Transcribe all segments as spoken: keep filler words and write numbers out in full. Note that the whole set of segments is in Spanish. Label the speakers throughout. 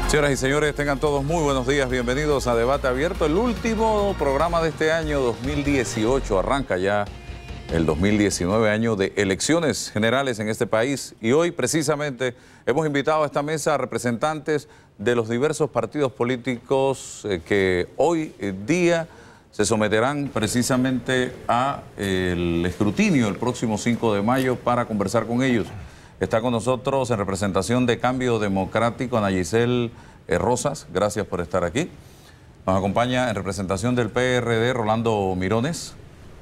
Speaker 1: Señoras y señores, tengan todos muy buenos días, bienvenidos a Debate Abierto, el último programa de este año dos mil dieciocho, arranca ya el dos mil diecinueve, año de elecciones generales en este país, y hoy precisamente hemos invitado a esta mesa a representantes de los diversos partidos políticos eh, que hoy eh, día se someterán precisamente a eh, el escrutinio el próximo cinco de mayo para conversar con ellos. Está con nosotros en representación de Cambio Democrático Ana Giselle eh, Rosas, gracias por estar aquí. Nos acompaña en representación del P R D Rolando Mirones.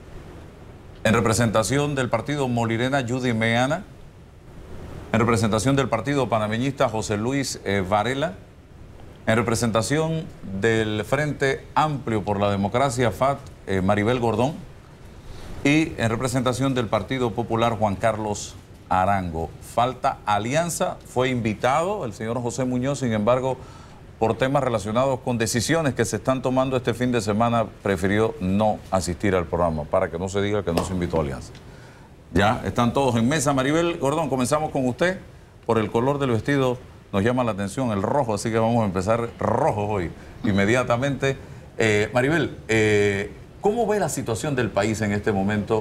Speaker 1: En representación del partido Molirena Judy Meana. En representación del partido panameñista José Luis eh, Varela. En representación del Frente Amplio por la Democracia F A T eh, Maribel Gordón. Y en representación del Partido Popular Juan Carlos Arango. Falta alianza, fue invitado el señor José Muñoz, sin embargo, por temas relacionados con decisiones que se están tomando este fin de semana, prefirió no asistir al programa, para que no se diga que no se invitó a alianza. Ya están todos en mesa. Maribel Gordón, comenzamos con usted. Por el color del vestido nos llama la atención el rojo, así que vamos a empezar rojo hoy, inmediatamente. Eh, Maribel, eh, ¿cómo ve la situación del país en este momento?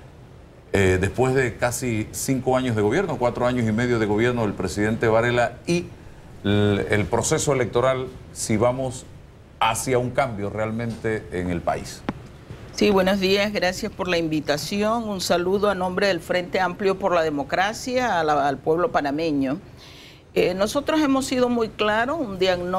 Speaker 1: Eh, después de casi cinco años de gobierno, cuatro años y medio de gobierno del presidente Varela y el, el proceso electoral, si vamos hacia un cambio realmente en el país.
Speaker 2: Sí, buenos días, gracias por la invitación. Un saludo a nombre del Frente Amplio por la Democracia a la, al pueblo panameño. Eh, nosotros hemos sido muy claros, un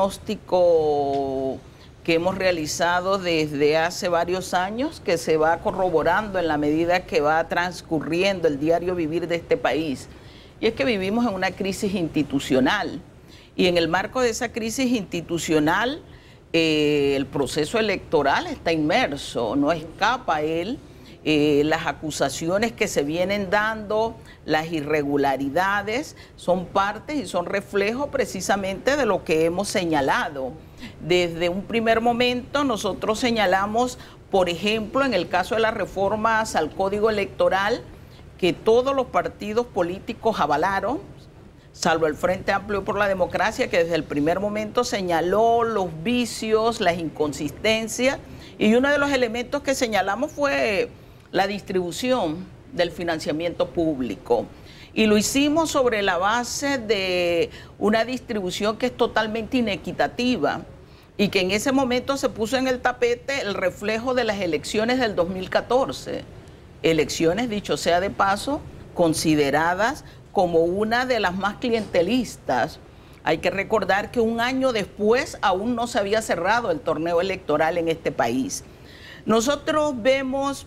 Speaker 2: diagnóstico que hemos realizado desde hace varios años, que se va corroborando en la medida que va transcurriendo el diario vivir de este país. Y es que vivimos en una crisis institucional. Y en el marco de esa crisis institucional, eh, el proceso electoral está inmerso, no escapa a él. Eh, las acusaciones que se vienen dando, las irregularidades, son parte y son reflejo precisamente de lo que hemos señalado. Desde un primer momento nosotros señalamos, por ejemplo, en el caso de las reformas al Código Electoral, que todos los partidos políticos avalaron, salvo el Frente Amplio por la Democracia, que desde el primer momento señaló los vicios, las inconsistencias, y uno de los elementos que señalamos fue la distribución del financiamiento público. Y lo hicimos sobre la base de una distribución que es totalmente inequitativa y que en ese momento se puso en el tapete el reflejo de las elecciones del dos mil catorce. Elecciones, dicho sea de paso, consideradas como una de las más clientelistas. Hay que recordar que un año después aún no se había cerrado el torneo electoral en este país. Nosotros vemos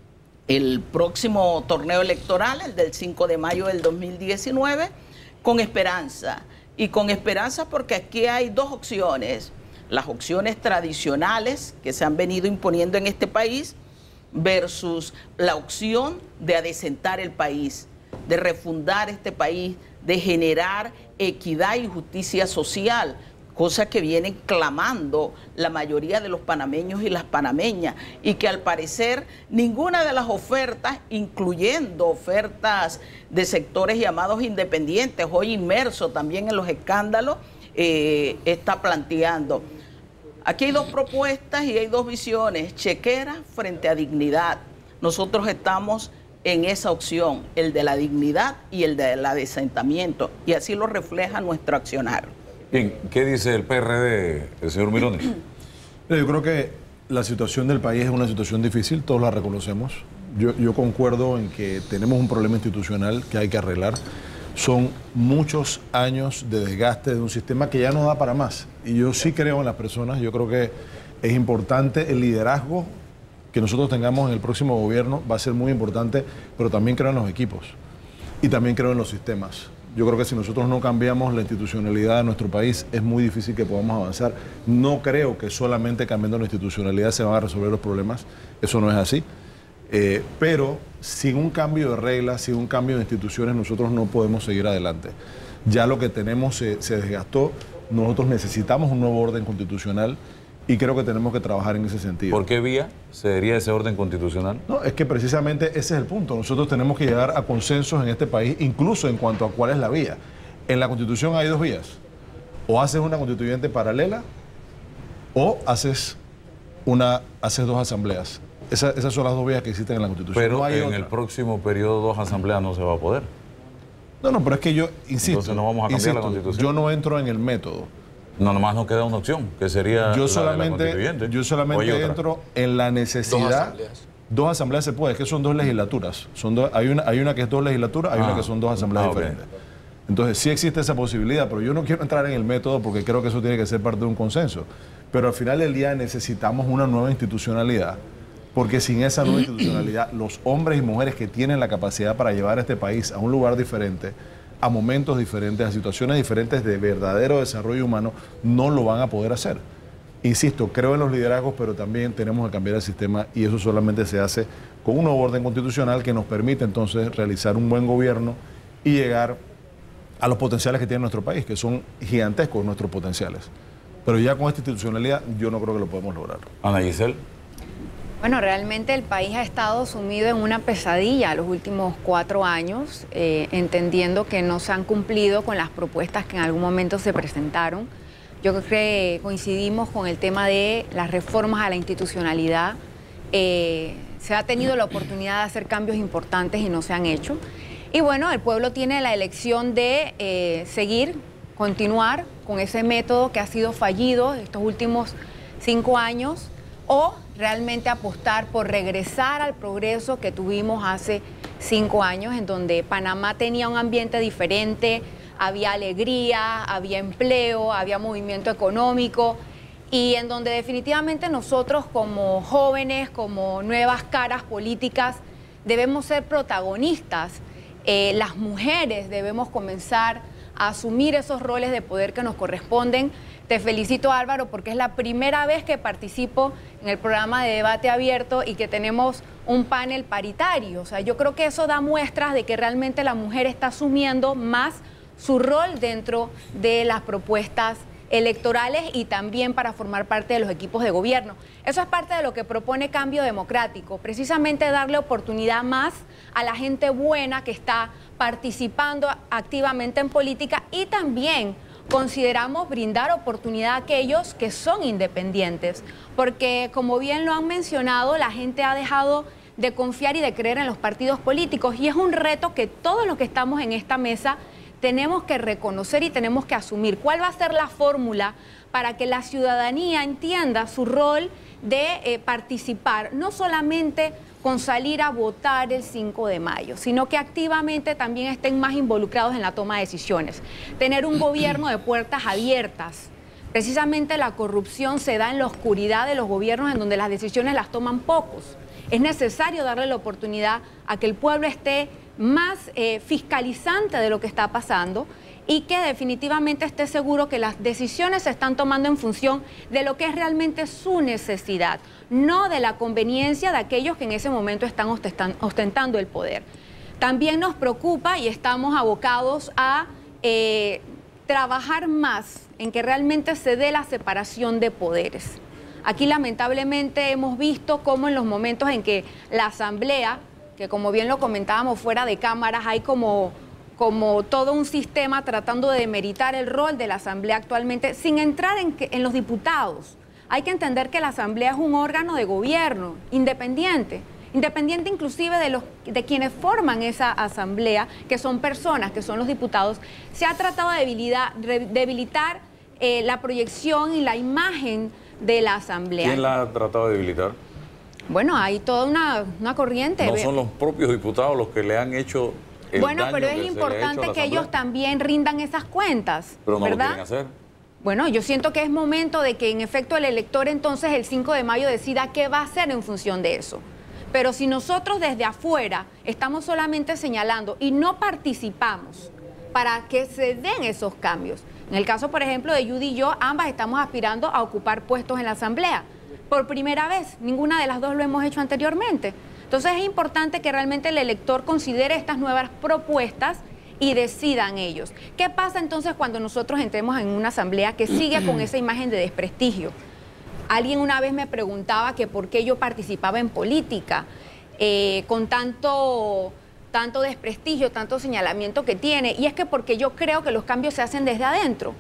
Speaker 2: el próximo torneo electoral, el del cinco de mayo del dos mil diecinueve, con esperanza. Y con esperanza porque aquí hay dos opciones. Las opciones tradicionales que se han venido imponiendo en este país versus la opción de adecentar el país, de refundar este país, de generar equidad y justicia social, cosa que vienen clamando la mayoría de los panameños y las panameñas, y que al parecer ninguna de las ofertas, incluyendo ofertas de sectores llamados independientes, hoy inmersos también en los escándalos, eh, está planteando. Aquí hay dos propuestas y hay dos visiones, chequera frente a dignidad. Nosotros estamos en esa opción, el de la dignidad y el del adesentamiento, y así lo refleja nuestro accionar.
Speaker 1: Bien, ¿qué dice el P R D, el señor Mirones?
Speaker 3: Yo creo que la situación del país es una situación difícil, todos la reconocemos. Yo, yo concuerdo en que tenemos un problema institucional que hay que arreglar. Son muchos años de desgaste de un sistema que ya no da para más. Y yo sí creo en las personas, yo creo que es importante el liderazgo que nosotros tengamos en el próximo gobierno, va a ser muy importante, pero también creo en los equipos y también creo en los sistemas. Yo creo que si nosotros no cambiamos la institucionalidad de nuestro país, es muy difícil que podamos avanzar. No creo que solamente cambiando la institucionalidad se van a resolver los problemas. Eso no es así. Eh, pero sin un cambio de reglas, sin un cambio de instituciones, nosotros no podemos seguir adelante. Ya lo que tenemos se, se desgastó. Nosotros necesitamos un nuevo orden constitucional y creo que tenemos que trabajar en ese sentido.
Speaker 1: ¿Por qué vía sería ese orden constitucional?
Speaker 3: No, es que precisamente ese es el punto. Nosotros tenemos que llegar a consensos en este país, incluso en cuanto a cuál es la vía. En la Constitución hay dos vías. O haces una constituyente paralela o haces, una, haces dos asambleas. Esa, esas son las dos vías que existen en la Constitución.
Speaker 1: Pero
Speaker 3: no hay
Speaker 1: en
Speaker 3: otra.
Speaker 1: el próximo periodo dos asambleas no se va a poder.
Speaker 3: No, no, pero es que yo, insisto,
Speaker 1: Entonces no vamos a cambiar
Speaker 3: insisto,
Speaker 1: la Constitución.
Speaker 3: yo no entro en el método.
Speaker 1: No, nomás nos queda una opción, que sería
Speaker 3: Yo
Speaker 1: la
Speaker 3: solamente,
Speaker 1: de la constituyente.
Speaker 3: yo
Speaker 1: ¿O hay
Speaker 3: solamente
Speaker 1: otra?
Speaker 3: entro en la necesidad.
Speaker 4: Dos asambleas.
Speaker 3: Dos asambleas se puede, es que son dos legislaturas. Son dos, hay, una, hay una que es dos legislaturas, hay
Speaker 1: Ah.
Speaker 3: una que son dos asambleas
Speaker 1: Ah, ok.
Speaker 3: diferentes. Entonces sí existe esa posibilidad, pero yo no quiero entrar en el método porque creo que eso tiene que ser parte de un consenso. Pero al final del día necesitamos una nueva institucionalidad, porque sin esa nueva institucionalidad, los hombres y mujeres que tienen la capacidad para llevar a este país a un lugar diferente, a momentos diferentes, a situaciones diferentes de verdadero desarrollo humano, no lo van a poder hacer. Insisto, creo en los liderazgos, pero también tenemos que cambiar el sistema y eso solamente se hace con un nuevo orden constitucional que nos permite entonces realizar un buen gobierno y llegar a los potenciales que tiene nuestro país, que son gigantescos nuestros potenciales. Pero ya con esta institucionalidad yo no creo que lo podemos lograr.
Speaker 1: Ana Giselle.
Speaker 5: Bueno, realmente el país ha estado sumido en una pesadilla los últimos cuatro años, eh, entendiendo que no se han cumplido con las propuestas que en algún momento se presentaron. Yo creo que coincidimos con el tema de las reformas a la institucionalidad. Eh, se ha tenido la oportunidad de hacer cambios importantes y no se han hecho. Y bueno, el pueblo tiene la elección de eh, seguir, continuar con ese método que ha sido fallido estos últimos cinco años o realmente apostar por regresar al progreso que tuvimos hace cinco años, en donde Panamá tenía un ambiente diferente, había alegría, había empleo, había movimiento económico y en donde definitivamente nosotros como jóvenes, como nuevas caras políticas, debemos ser protagonistas. Eh, las mujeres debemos comenzar a asumir esos roles de poder que nos corresponden. Te felicito, Álvaro, porque es la primera vez que participo en el programa de debate abierto y que tenemos un panel paritario. O sea, yo creo que eso da muestras de que realmente la mujer está asumiendo más su rol dentro de las propuestas electorales y también para formar parte de los equipos de gobierno. Eso es parte de lo que propone Cambio Democrático, precisamente darle oportunidad más a la gente buena que está participando activamente en política y también consideramos brindar oportunidad a aquellos que son independientes, porque como bien lo han mencionado, la gente ha dejado de confiar y de creer en los partidos políticos y es un reto que todos los que estamos en esta mesa tenemos que reconocer y tenemos que asumir. ¿Cuál va a ser la fórmula para que la ciudadanía entienda su rol de eh, participar, no solamente con salir a votar el cinco de mayo, sino que activamente también estén más involucrados en la toma de decisiones? Tener un gobierno de puertas abiertas. Precisamente la corrupción se da en la oscuridad de los gobiernos en donde las decisiones las toman pocos. Es necesario darle la oportunidad a que el pueblo esté más eh, fiscalizante de lo que está pasando y que definitivamente esté seguro que las decisiones se están tomando en función de lo que es realmente su necesidad, no de la conveniencia de aquellos que en ese momento están ostentando el poder. También nos preocupa y estamos abocados a eh, trabajar más en que realmente se dé la separación de poderes. Aquí lamentablemente hemos visto cómo en los momentos en que la Asamblea, que como bien lo comentábamos fuera de cámaras, hay como, como todo un sistema tratando de demeritar el rol de la Asamblea actualmente, sin entrar en, que, en los diputados. Hay que entender que la Asamblea es un órgano de gobierno independiente, independiente inclusive de, los, de quienes forman esa Asamblea, que son personas, que son los diputados. Se ha tratado de debilitar, debilitar eh, la proyección y la imagen de la Asamblea.
Speaker 1: ¿Quién la ha tratado de debilitar?
Speaker 5: Bueno, hay toda una, una corriente.
Speaker 1: No son los propios diputados los que le han hecho el
Speaker 5: Bueno,
Speaker 1: daño
Speaker 5: pero es
Speaker 1: que se le ha hecho
Speaker 5: importante
Speaker 1: a la
Speaker 5: que ellos
Speaker 1: Asamblea.
Speaker 5: también rindan esas cuentas,
Speaker 1: Pero no
Speaker 5: ¿verdad?
Speaker 1: lo quieren hacer.
Speaker 5: Bueno, yo siento que es momento de que en efecto el elector entonces el cinco de mayo decida qué va a hacer en función de eso. Pero si nosotros desde afuera estamos solamente señalando y no participamos para que se den esos cambios. En el caso, por ejemplo, de Judy y yo, ambas estamos aspirando a ocupar puestos en la Asamblea. Por primera vez, ninguna de las dos lo hemos hecho anteriormente. Entonces es importante que realmente el elector considere estas nuevas propuestas y decidan ellos. ¿Qué pasa entonces cuando nosotros entremos en una asamblea que sigue con esa imagen de desprestigio? Alguien una vez me preguntaba que por qué yo participaba en política eh, con tanto, tanto desprestigio, tanto señalamiento que tiene, y es que porque yo creo que los cambios se hacen desde adentro.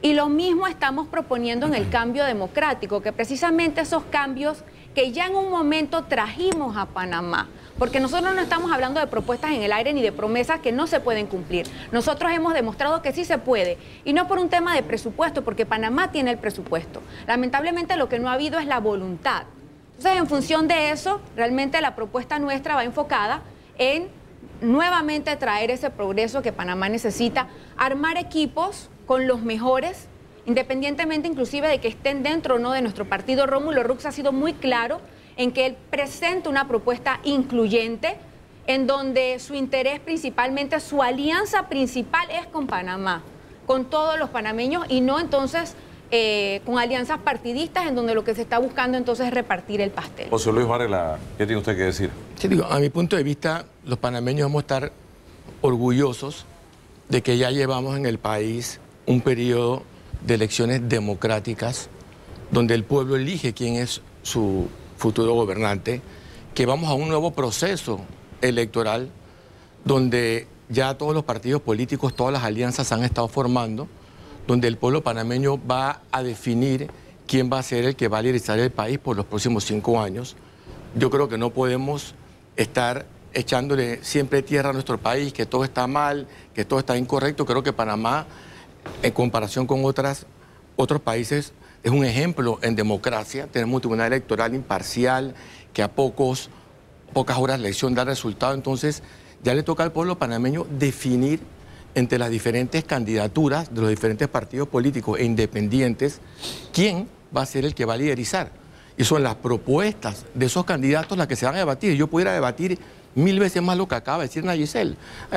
Speaker 5: Y lo mismo estamos proponiendo en el cambio democrático, que precisamente esos cambios que ya en un momento trajimos a Panamá, porque nosotros no estamos hablando de propuestas en el aire ni de promesas que no se pueden cumplir. Nosotros hemos demostrado que sí se puede, y no por un tema de presupuesto, porque Panamá tiene el presupuesto. Lamentablemente lo que no ha habido es la voluntad. Entonces, en función de eso, realmente la propuesta nuestra va enfocada en nuevamente traer ese progreso que Panamá necesita, armar equipos con los mejores, independientemente inclusive de que estén dentro o no de nuestro partido. Rómulo Rux ha sido muy claro en que él presenta una propuesta incluyente, en donde su interés principalmente, su alianza principal es con Panamá, con todos los panameños, y no entonces eh, con alianzas partidistas, en donde lo que se está buscando entonces es repartir el pastel.
Speaker 1: José Luis Varela, ¿qué tiene usted que decir?
Speaker 4: Sí, digo, a mi punto de vista, los panameños vamos a estar orgullosos de que ya llevamos en el país un periodo de elecciones democráticas, donde el pueblo elige quién es su futuro gobernante, que vamos a un nuevo proceso electoral, donde ya todos los partidos políticos, todas las alianzas se han estado formando, donde el pueblo panameño va a definir quién va a ser el que va a liderar el país por los próximos cinco años. Yo creo que no podemos estar echándole siempre tierra a nuestro país, que todo está mal, que todo está incorrecto. Creo que Panamá, en comparación con otras, otros países, es un ejemplo en democracia. Tenemos un tribunal electoral imparcial que a pocos, pocas horas de elección da resultado. Entonces, ya le toca al pueblo panameño definir entre las diferentes candidaturas de los diferentes partidos políticos e independientes quién va a ser el que va a liderizar. Y son las propuestas de esos candidatos las que se van a debatir. Yo pudiera debatir mil veces más lo que acaba de decir Nayisel.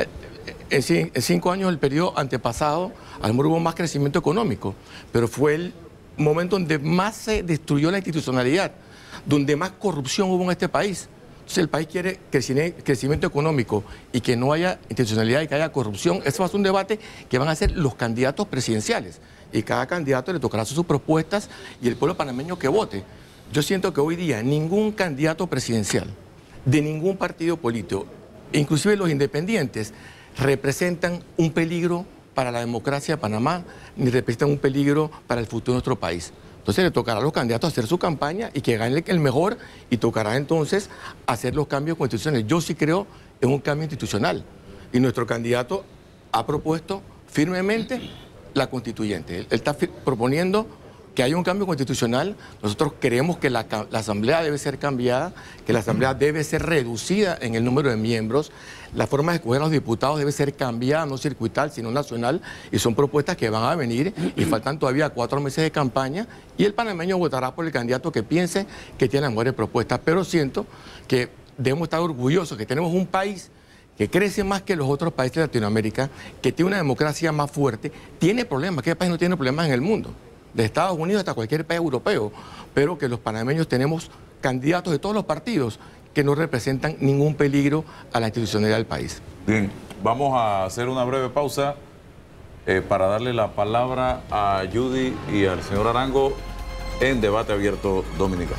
Speaker 4: En cinco años del periodo antepasado, a lo mejor hubo más crecimiento económico, pero fue el momento donde más se destruyó la institucionalidad, donde más corrupción hubo en este país. Entonces el país quiere crecimiento económico y que no haya institucionalidad y que haya corrupción. Eso va a ser un debate que van a hacer los candidatos presidenciales. Y cada candidato le tocará sus propuestas y el pueblo panameño que vote. Yo siento que hoy día ningún candidato presidencial de ningún partido político, inclusive los independientes, representan un peligro para la democracia de Panamá, ni representan un peligro para el futuro de nuestro país. Entonces le tocará a los candidatos hacer su campaña y que gane el mejor, y tocará entonces hacer los cambios constitucionales. Yo sí creo en un cambio institucional, y nuestro candidato ha propuesto firmemente la constituyente. Él, él está proponiendo que haya un cambio constitucional. Nosotros creemos que la, la Asamblea debe ser cambiada, que la Asamblea debe ser reducida en el número de miembros, la forma de escoger a los diputados debe ser cambiada, no circuital, sino nacional, y son propuestas que van a venir, y faltan todavía cuatro meses de campaña, y el panameño votará por el candidato que piense que tiene las mejores propuestas. Pero siento que debemos estar orgullosos que tenemos un país que crece más que los otros países de Latinoamérica, que tiene una democracia más fuerte, tiene problemas. ¿Qué país no tiene problemas en el mundo? De Estados Unidos hasta cualquier país europeo, pero que los panameños tenemos candidatos de todos los partidos que no representan ningún peligro a la institucionalidad del país.
Speaker 1: Bien, vamos a hacer una breve pausa eh, para darle la palabra a Judy y al señor Arango en Debate Abierto Dominicano.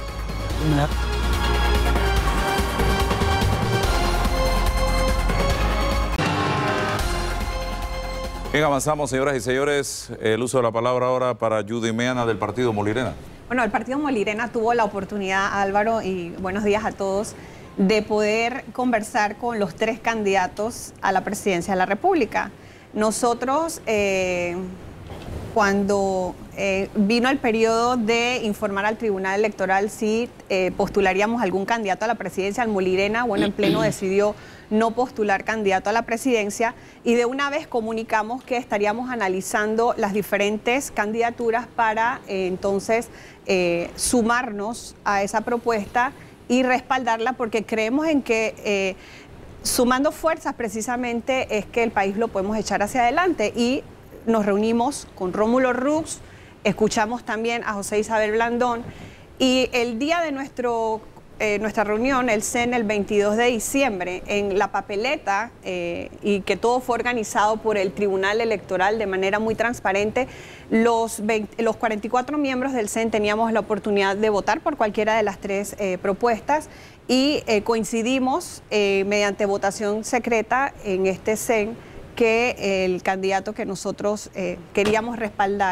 Speaker 1: Bien, avanzamos, señoras y señores. El uso de la palabra ahora para Judy Meana del Partido Molirena.
Speaker 6: Bueno, el Partido Molirena tuvo la oportunidad, Álvaro, y buenos días a todos, de poder conversar con los tres candidatos a la presidencia de la República. Nosotros, eh, cuando eh, vino el periodo de informar al Tribunal Electoral si eh, postularíamos algún candidato a la presidencia, el Molirena, bueno, en pleno decidió no postular candidato a la presidencia, y de una vez comunicamos que estaríamos analizando las diferentes candidaturas para eh, entonces eh, sumarnos a esa propuesta y respaldarla, porque creemos en que eh, sumando fuerzas precisamente es que el país lo podemos echar hacia adelante. Y nos reunimos con Rómulo Rux, escuchamos también a José Isabel Blandón, y el día de nuestro Eh, nuestra reunión, el C E N, el veintidós de diciembre, en la papeleta, eh, y que todo fue organizado por el Tribunal Electoral de manera muy transparente, los, veinte, los cuarenta y cuatro miembros del C E N teníamos la oportunidad de votar por cualquiera de las tres eh, propuestas, y eh, coincidimos eh, mediante votación secreta en este C E N que el candidato que nosotros eh, queríamos respaldar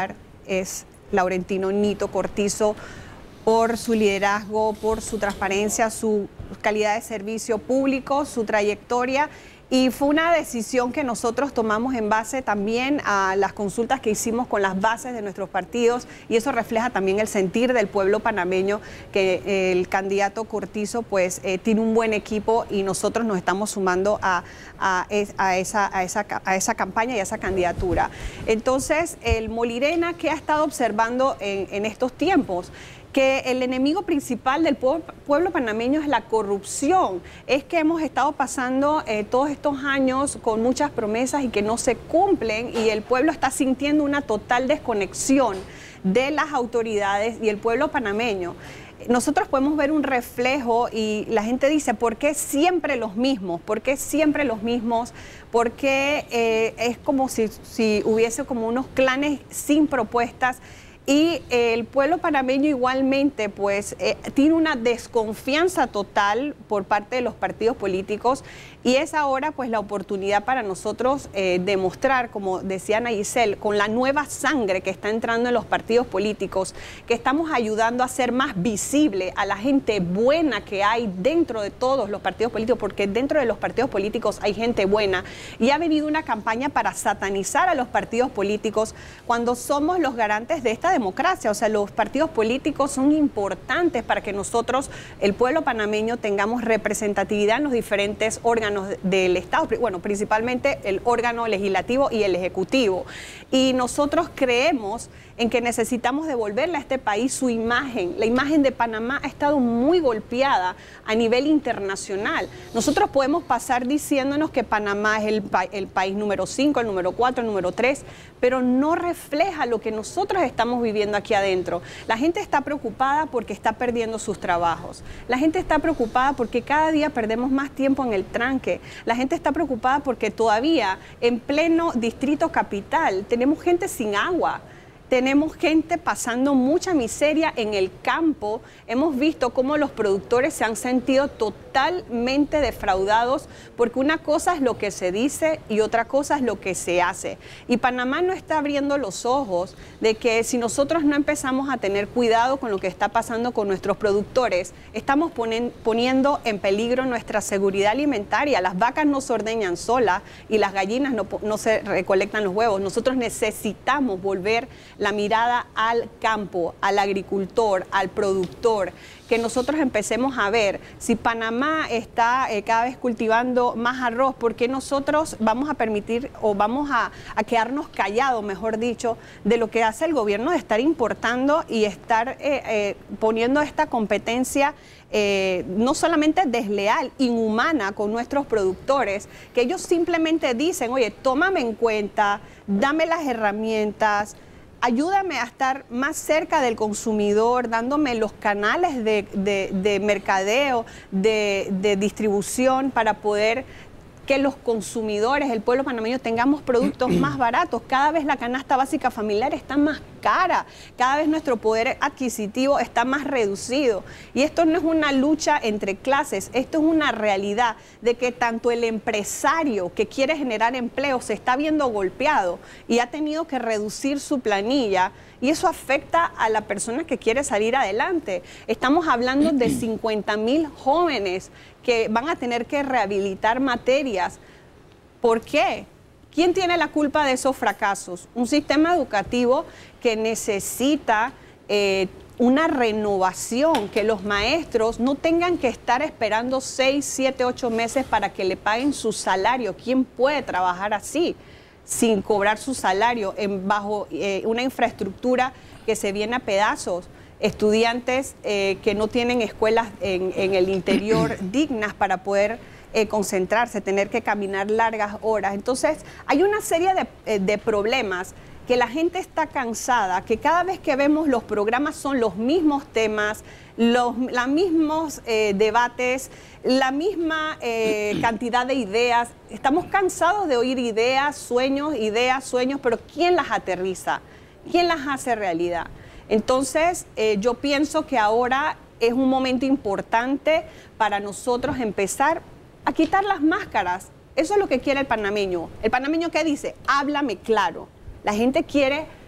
Speaker 6: es Laurentino Nito Cortizo, por su liderazgo, por su transparencia, su calidad de servicio público, su trayectoria. Y fue una decisión que nosotros tomamos en base también a las consultas que hicimos con las bases de nuestros partidos, y eso refleja también el sentir del pueblo panameño, que el candidato Cortizo pues eh, tiene un buen equipo y nosotros nos estamos sumando a, a, a, esa, a, esa, a esa campaña y a esa candidatura. Entonces, el Molirena, ¿qué ha estado observando en, en estos tiempos? Que el enemigo principal del pueblo, pueblo panameño es la corrupción. Es que hemos estado pasando eh, todos estos años con muchas promesas y que no se cumplen, y el pueblo está sintiendo una total desconexión de las autoridades y el pueblo panameño. Nosotros podemos ver un reflejo y la gente dice, ¿por qué siempre los mismos? ¿Por qué siempre los mismos? Porque eh, es como si, si hubiese como unos clanes sin propuestas. Y el pueblo panameño igualmente pues eh, tiene una desconfianza total por parte de los partidos políticos, y es ahora pues la oportunidad para nosotros eh, demostrar, como decía Ana Giselle, con la nueva sangre que está entrando en los partidos políticos, que estamos ayudando a hacer más visible a la gente buena que hay dentro de todos los partidos políticos, porque dentro de los partidos políticos hay gente buena, y ha venido una campaña para satanizar a los partidos políticos cuando somos los garantes de esta democracia. O sea, los partidos políticos son importantes para que nosotros, el pueblo panameño, tengamos representatividad en los diferentes órganos del Estado, bueno, principalmente el órgano legislativo y el ejecutivo. Y nosotros creemos en que necesitamos devolverle a este país su imagen. La imagen de Panamá ha estado muy golpeada a nivel internacional. Nosotros podemos pasar diciéndonos que Panamá es el, pa el país número cinco, el número cuatro, el número tres, pero no refleja lo que nosotros estamos viviendo aquí adentro. La gente está preocupada porque está perdiendo sus trabajos. La gente está preocupada porque cada día perdemos más tiempo en el tranque. La gente está preocupada porque todavía en pleno distrito capital tenemos gente sin agua. Tenemos gente pasando mucha miseria en el campo. Hemos visto cómo los productores se han sentido totalmente defraudados, porque una cosa es lo que se dice y otra cosa es lo que se hace. Y Panamá no está abriendo los ojos de que si nosotros no empezamos a tener cuidado con lo que está pasando con nuestros productores, estamos ponen, poniendo en peligro nuestra seguridad alimentaria. Las vacas no se ordeñan solas y las gallinas no, no se recolectan los huevos. Nosotros necesitamos volver la mirada al campo, al agricultor, al productor, que nosotros empecemos a ver si Panamá está eh, cada vez cultivando más arroz, ¿por qué nosotros vamos a permitir o vamos a, a quedarnos callados, mejor dicho, de lo que hace el gobierno de estar importando y estar eh, eh, poniendo esta competencia eh, no solamente desleal, inhumana con nuestros productores, que ellos simplemente dicen, oye, tómame en cuenta, dame las herramientas, ayúdame a estar más cerca del consumidor, dándome los canales de, de, de mercadeo, de, de distribución, para poder que los consumidores, el pueblo panameño, tengamos productos más baratos. Cada vez la canasta básica familiar está más cara, cada vez nuestro poder adquisitivo está más reducido. Y esto no es una lucha entre clases, esto es una realidad de que tanto el empresario que quiere generar empleo se está viendo golpeado y ha tenido que reducir su planilla, y eso afecta a la persona que quiere salir adelante. Estamos hablando de cincuenta mil jóvenes que van a tener que rehabilitar materias. ¿Por qué? ¿Quién tiene la culpa de esos fracasos? Un sistema educativo que necesita eh, una renovación, que los maestros no tengan que estar esperando seis, siete, ocho meses para que le paguen su salario. ¿Quién puede trabajar así, sin cobrar su salario, en, bajo eh, una infraestructura que se viene a pedazos? Estudiantes eh, que no tienen escuelas en, en el interior dignas para poder eh, concentrarse, tener que caminar largas horas. Entonces, hay una serie de, eh, de problemas que la gente está cansada, que cada vez que vemos los programas son los mismos temas, los la mismos eh, debates, la misma eh, cantidad de ideas. Estamos cansados de oír ideas, sueños, ideas, sueños, pero ¿quién las aterriza? ¿Quién las hace realidad? Entonces, eh, yo pienso que ahora es un momento importante para nosotros empezar a quitar las máscaras. Eso es lo que quiere el panameño. ¿El panameño qué dice? Háblame claro. La gente quiere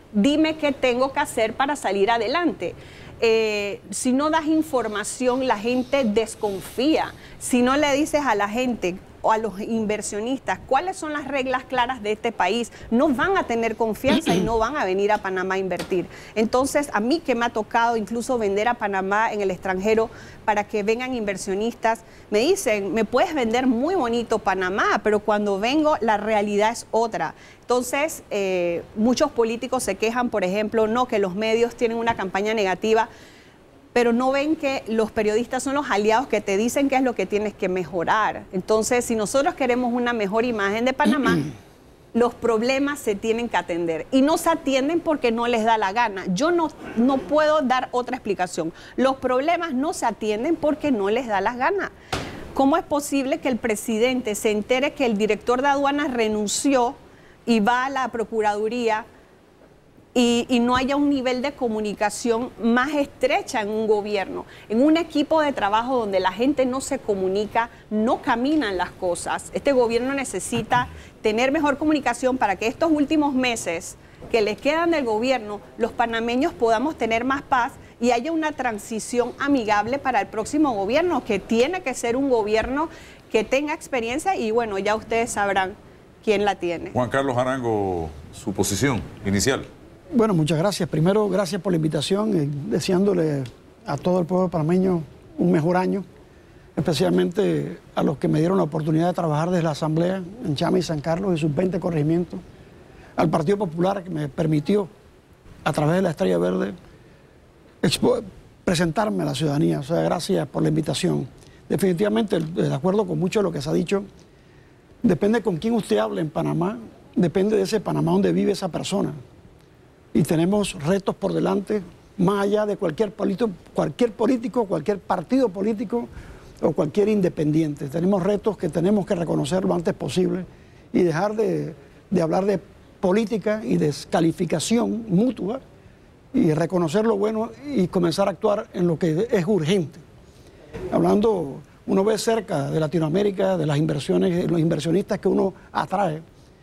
Speaker 6: dime qué tengo que hacer para salir adelante. Eh, si no das información, la gente desconfía. Si no le dices a la gente o a los inversionistas cuáles son las reglas claras de este país, no van a tener confianza y no van a venir a Panamá a invertir. Entonces, a mí que me ha tocado incluso vender a Panamá en el extranjero para que vengan inversionistas, me dicen, me puedes vender muy bonito Panamá, pero cuando vengo la realidad es otra. Entonces, eh, muchos políticos se quejan, por ejemplo, no, que los medios tienen una campaña negativa, pero no ven que los periodistas son los aliados que te dicen qué es lo que tienes que mejorar. Entonces, si nosotros queremos una mejor imagen de Panamá, los problemas se tienen que atender. Y no se atienden porque no les da la gana. Yo no, no puedo dar otra explicación. Los problemas no se atienden porque no les da las ganas. ¿Cómo es posible que el presidente se entere que el director de aduanas renunció y va a la Procuraduría Y, y no haya un nivel de comunicación más estrecha en un gobierno, en un equipo de trabajo donde la gente no se comunica, no caminan las cosas? Este gobierno necesita tener mejor comunicación para que estos últimos meses que les quedan del gobierno, los panameños podamos tener más paz y haya una transición amigable para el próximo gobierno, que tiene que ser un gobierno que tenga experiencia y bueno, ya ustedes sabrán quién la tiene.
Speaker 1: Juan Carlos Arango, su posición inicial.
Speaker 7: Bueno, muchas gracias. Primero, gracias por la invitación, eh, deseándole a todo el pueblo panameño un mejor año, especialmente a los que me dieron la oportunidad de trabajar desde la Asamblea en Chama y San Carlos y sus veinte corregimientos, al Partido Popular que me permitió, a través de la Estrella Verde, presentarme a la ciudadanía. O sea, gracias por la invitación. Definitivamente, de acuerdo con mucho de lo que se ha dicho, depende con quién usted hable en Panamá, depende de ese Panamá donde vive esa persona. Y tenemos retos por delante, más allá de cualquier político, cualquier político, cualquier partido político o cualquier independiente. Tenemos retos que tenemos que reconocer lo antes posible y dejar de, de hablar de política y descalificación mutua y reconocer lo bueno y comenzar a actuar en lo que es urgente. Hablando, uno ve cerca de Latinoamérica, de las inversiones, los inversionistas que uno atrae,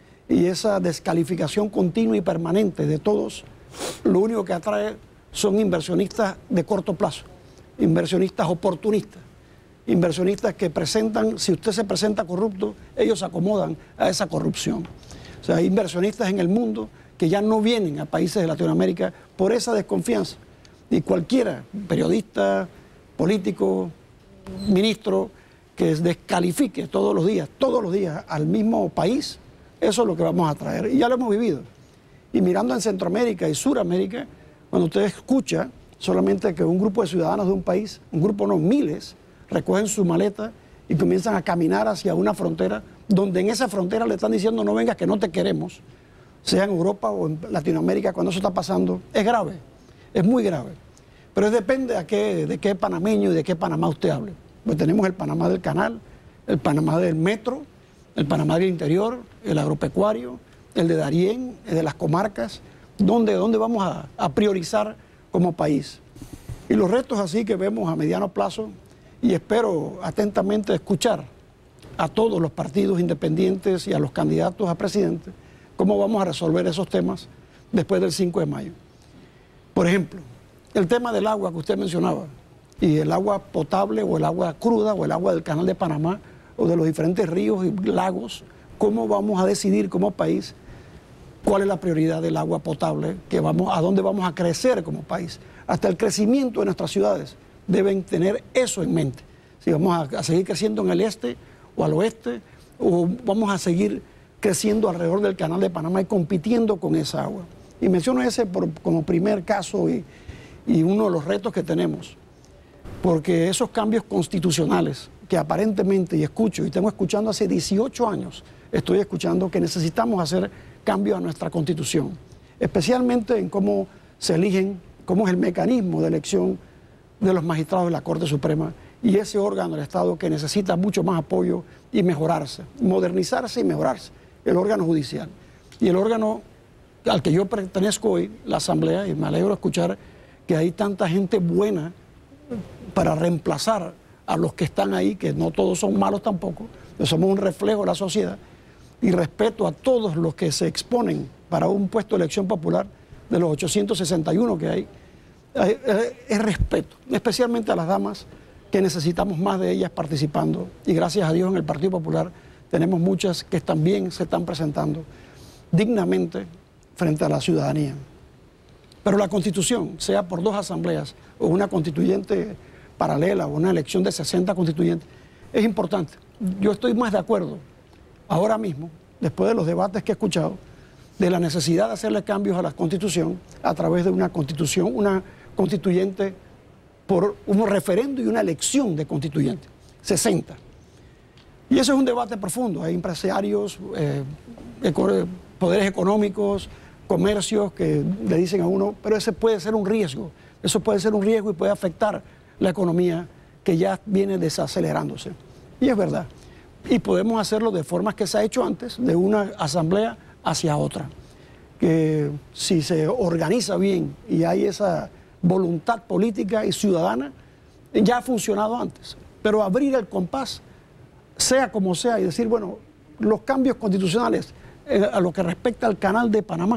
Speaker 7: y esa descalificación continua y permanente de todos, lo único que atrae son inversionistas de corto plazo, inversionistas oportunistas, inversionistas que presentan, si usted se presenta corrupto, ellos se acomodan a esa corrupción. O sea, hay inversionistas en el mundo que ya no vienen a países de Latinoamérica por esa desconfianza. Y cualquiera, periodista, político, ministro, que descalifique todos los días, todos los días al mismo país, eso es lo que vamos a traer, y ya lo hemos vivido. Y mirando en Centroamérica y Suramérica, cuando usted escucha solamente que un grupo de ciudadanos de un país, un grupo no, miles, recogen su maleta y comienzan a caminar hacia una frontera, donde en esa frontera le están diciendo no vengas que no te queremos, sea en Europa o en Latinoamérica, cuando eso está pasando, es grave, es muy grave. Pero depende de qué, de qué panameño y de qué Panamá usted hable. Pues tenemos el Panamá del Canal, el Panamá del Metro, el Panamá del Interior, el agropecuario, el de Darién, el de las comarcas, donde, donde vamos a, a priorizar como país. Y los retos así que vemos a mediano plazo, y espero atentamente escuchar a todos los partidos independientes y a los candidatos a presidente, cómo vamos a resolver esos temas después del cinco de mayo. Por ejemplo, el tema del agua que usted mencionaba, y el agua potable o el agua cruda o el agua del Canal de Panamá, o de los diferentes ríos y lagos, cómo vamos a decidir como país cuál es la prioridad del agua potable, que vamos, a dónde vamos a crecer como país. Hasta el crecimiento de nuestras ciudades deben tener eso en mente. Si vamos a, a seguir creciendo en el este o al oeste, o vamos a seguir creciendo alrededor del Canal de Panamá y compitiendo con esa agua. Y menciono ese por, como primer caso y, y uno de los retos que tenemos, porque esos cambios constitucionales que aparentemente, y escucho, y tengo escuchando hace dieciocho años, estoy escuchando que necesitamos hacer cambios a nuestra Constitución, especialmente en cómo se eligen, cómo es el mecanismo de elección de los magistrados de la Corte Suprema y ese órgano del Estado que necesita mucho más apoyo y mejorarse, modernizarse y mejorarse, el órgano judicial. Y el órgano al que yo pertenezco hoy, la Asamblea, y me alegro escuchar que hay tanta gente buena para reemplazar a los que están ahí, que no todos son malos tampoco, que somos un reflejo de la sociedad, y respeto a todos los que se exponen para un puesto de elección popular, de los ochocientos sesenta y uno que hay, es respeto, especialmente a las damas, que necesitamos más de ellas participando. Y gracias a Dios en el Partido Popular tenemos muchas que también se están presentando dignamente frente a la ciudadanía. Pero la Constitución, sea por dos asambleas o una constituyente paralela o una elección de sesenta constituyentes, es importante. Yo estoy más de acuerdo ahora mismo, después de los debates que he escuchado, de la necesidad de hacerle cambios a la Constitución a través de una Constitución, una constituyente por un referendo y una elección de constituyente, sesenta. Y ese es un debate profundo. Hay empresarios, eh, poderes económicos, comercios que le dicen a uno, pero ese puede ser un riesgo, eso puede ser un riesgo y puede afectar la economía que ya viene desacelerándose. Y es verdad. Y podemos hacerlo de formas que se ha hecho antes, de una asamblea hacia otra. Que si se organiza bien y hay esa voluntad política y ciudadana, ya ha funcionado antes. Pero abrir el compás, sea como sea, y decir, bueno, los cambios constitucionales eh, a lo que respecta al canal de Panamá,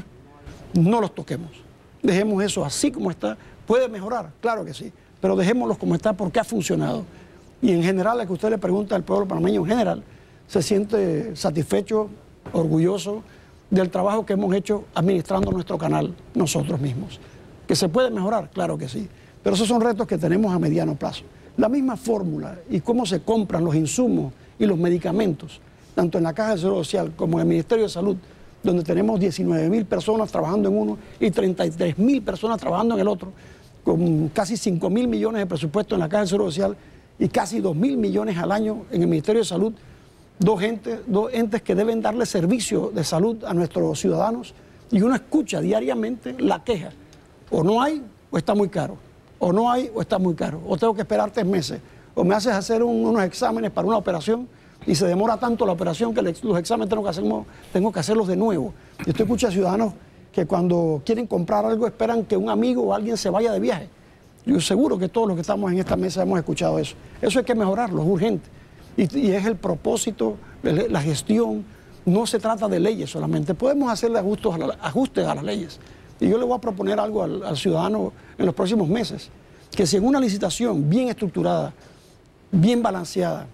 Speaker 7: no los toquemos. Dejemos eso así como está. ¿Puede mejorar? Claro que sí. Pero dejémoslos como está porque ha funcionado. Y en general, a que usted le pregunta al pueblo panameño en general, se siente satisfecho, orgulloso del trabajo que hemos hecho administrando nuestro canal nosotros mismos. ¿Que se puede mejorar? Claro que sí. Pero esos son retos que tenemos a mediano plazo. La misma fórmula y cómo se compran los insumos y los medicamentos, tanto en la Caja de Seguro Social como en el Ministerio de Salud, donde tenemos diecinueve mil personas trabajando en uno y treinta y tres mil personas trabajando en el otro, con casi cinco mil millones de presupuesto en la Caja de Seguro Social y casi dos mil millones al año en el Ministerio de Salud, dos entes, dos entes que deben darle servicio de salud a nuestros ciudadanos, y uno escucha diariamente la queja, o no hay o está muy caro, o no hay o está muy caro, o tengo que esperar tres meses, o me haces hacer un, unos exámenes para una operación y se demora tanto la operación que los exámenes tengo que, hacer, tengo que hacerlos de nuevo. Yo estoy escuchando a ciudadanos que cuando quieren comprar algo esperan que un amigo o alguien se vaya de viaje. Yo seguro que todos los que estamos en esta mesa hemos escuchado eso. Eso hay que mejorarlo, es urgente. Y, y es el propósito, la gestión. No se trata de leyes solamente. Podemos hacerle ajustes a, la, ajustes a las leyes. Y yo le voy a proponer algo al, al ciudadano en los próximos meses. Que si en una licitación bien estructurada, bien balanceada,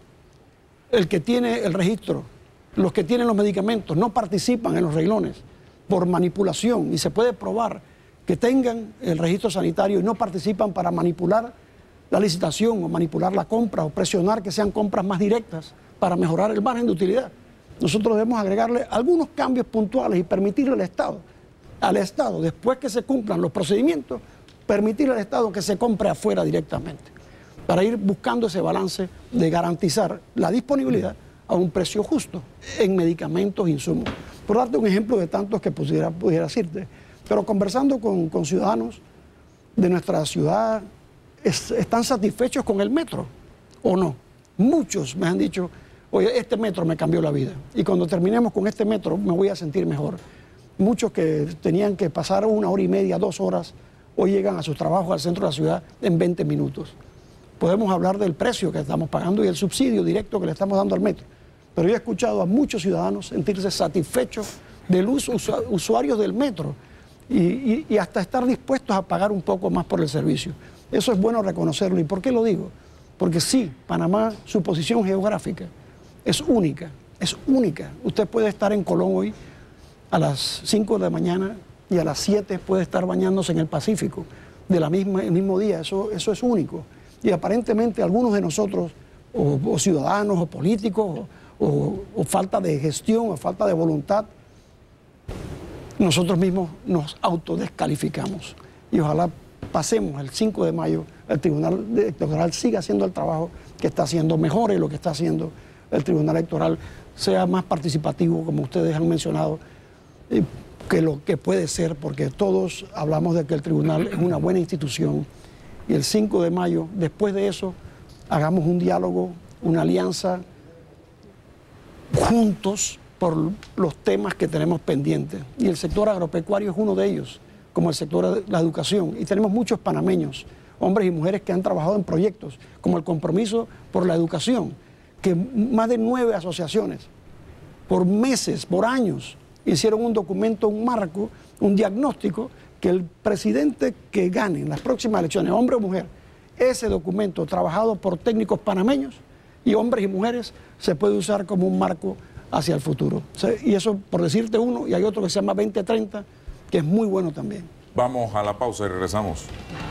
Speaker 7: el que tiene el registro, los que tienen los medicamentos, no participan en los reglones por manipulación y se puede probar que tengan el registro sanitario y no participan para manipular la licitación o manipular la compra o presionar que sean compras más directas para mejorar el margen de utilidad. Nosotros debemos agregarle algunos cambios puntuales y permitirle al Estado, al Estado, después que se cumplan los procedimientos, permitirle al Estado que se compre afuera directamente, para ir buscando ese balance de garantizar la disponibilidad a un precio justo en medicamentos e insumos. Por darte un ejemplo de tantos que pudiera, pudiera decirte, pero conversando con, con ciudadanos de nuestra ciudad, es, ¿están satisfechos con el metro o no? Muchos me han dicho, oye, este metro me cambió la vida y cuando terminemos con este metro me voy a sentir mejor. Muchos que tenían que pasar una hora y media, dos horas, hoy llegan a sus trabajos al centro de la ciudad en veinte minutos. Podemos hablar del precio que estamos pagando y el subsidio directo que le estamos dando al metro. Pero yo he escuchado a muchos ciudadanos sentirse satisfechos del uso, usuarios del metro y, y, y hasta estar dispuestos a pagar un poco más por el servicio. Eso es bueno reconocerlo. ¿Y por qué lo digo? Porque sí, Panamá, su posición geográfica es única, es única. Usted puede estar en Colón hoy a las cinco de la mañana y a las siete puede estar bañándose en el Pacífico de la misma, el mismo día. Eso, eso es único. Y aparentemente algunos de nosotros, o, o ciudadanos, o políticos, o, o, o falta de gestión, o falta de voluntad, nosotros mismos nos autodescalificamos. Y ojalá pasemos el cinco de mayo, el Tribunal Electoral siga haciendo el trabajo que está haciendo, mejore lo que está haciendo el Tribunal Electoral, sea más participativo, como ustedes han mencionado, que lo que puede ser, porque todos hablamos de que el Tribunal es una buena institución. Y el cinco de mayo, después de eso, hagamos un diálogo, una alianza, juntos por los temas que tenemos pendientes. Y el sector agropecuario es uno de ellos, como el sector de la educación. Y tenemos muchos panameños, hombres y mujeres que han trabajado en proyectos, como el Compromiso por la Educación, que más de nueve asociaciones, por meses, por años, hicieron un documento, un marco, un diagnóstico, que el presidente que gane en las próximas elecciones, hombre o mujer, ese documento trabajado por técnicos panameños y hombres y mujeres se puede usar como un marco hacia el futuro. Y eso por decirte uno, y hay otro que se llama veinte treinta, que es muy bueno también.
Speaker 1: Vamos a la pausa y regresamos.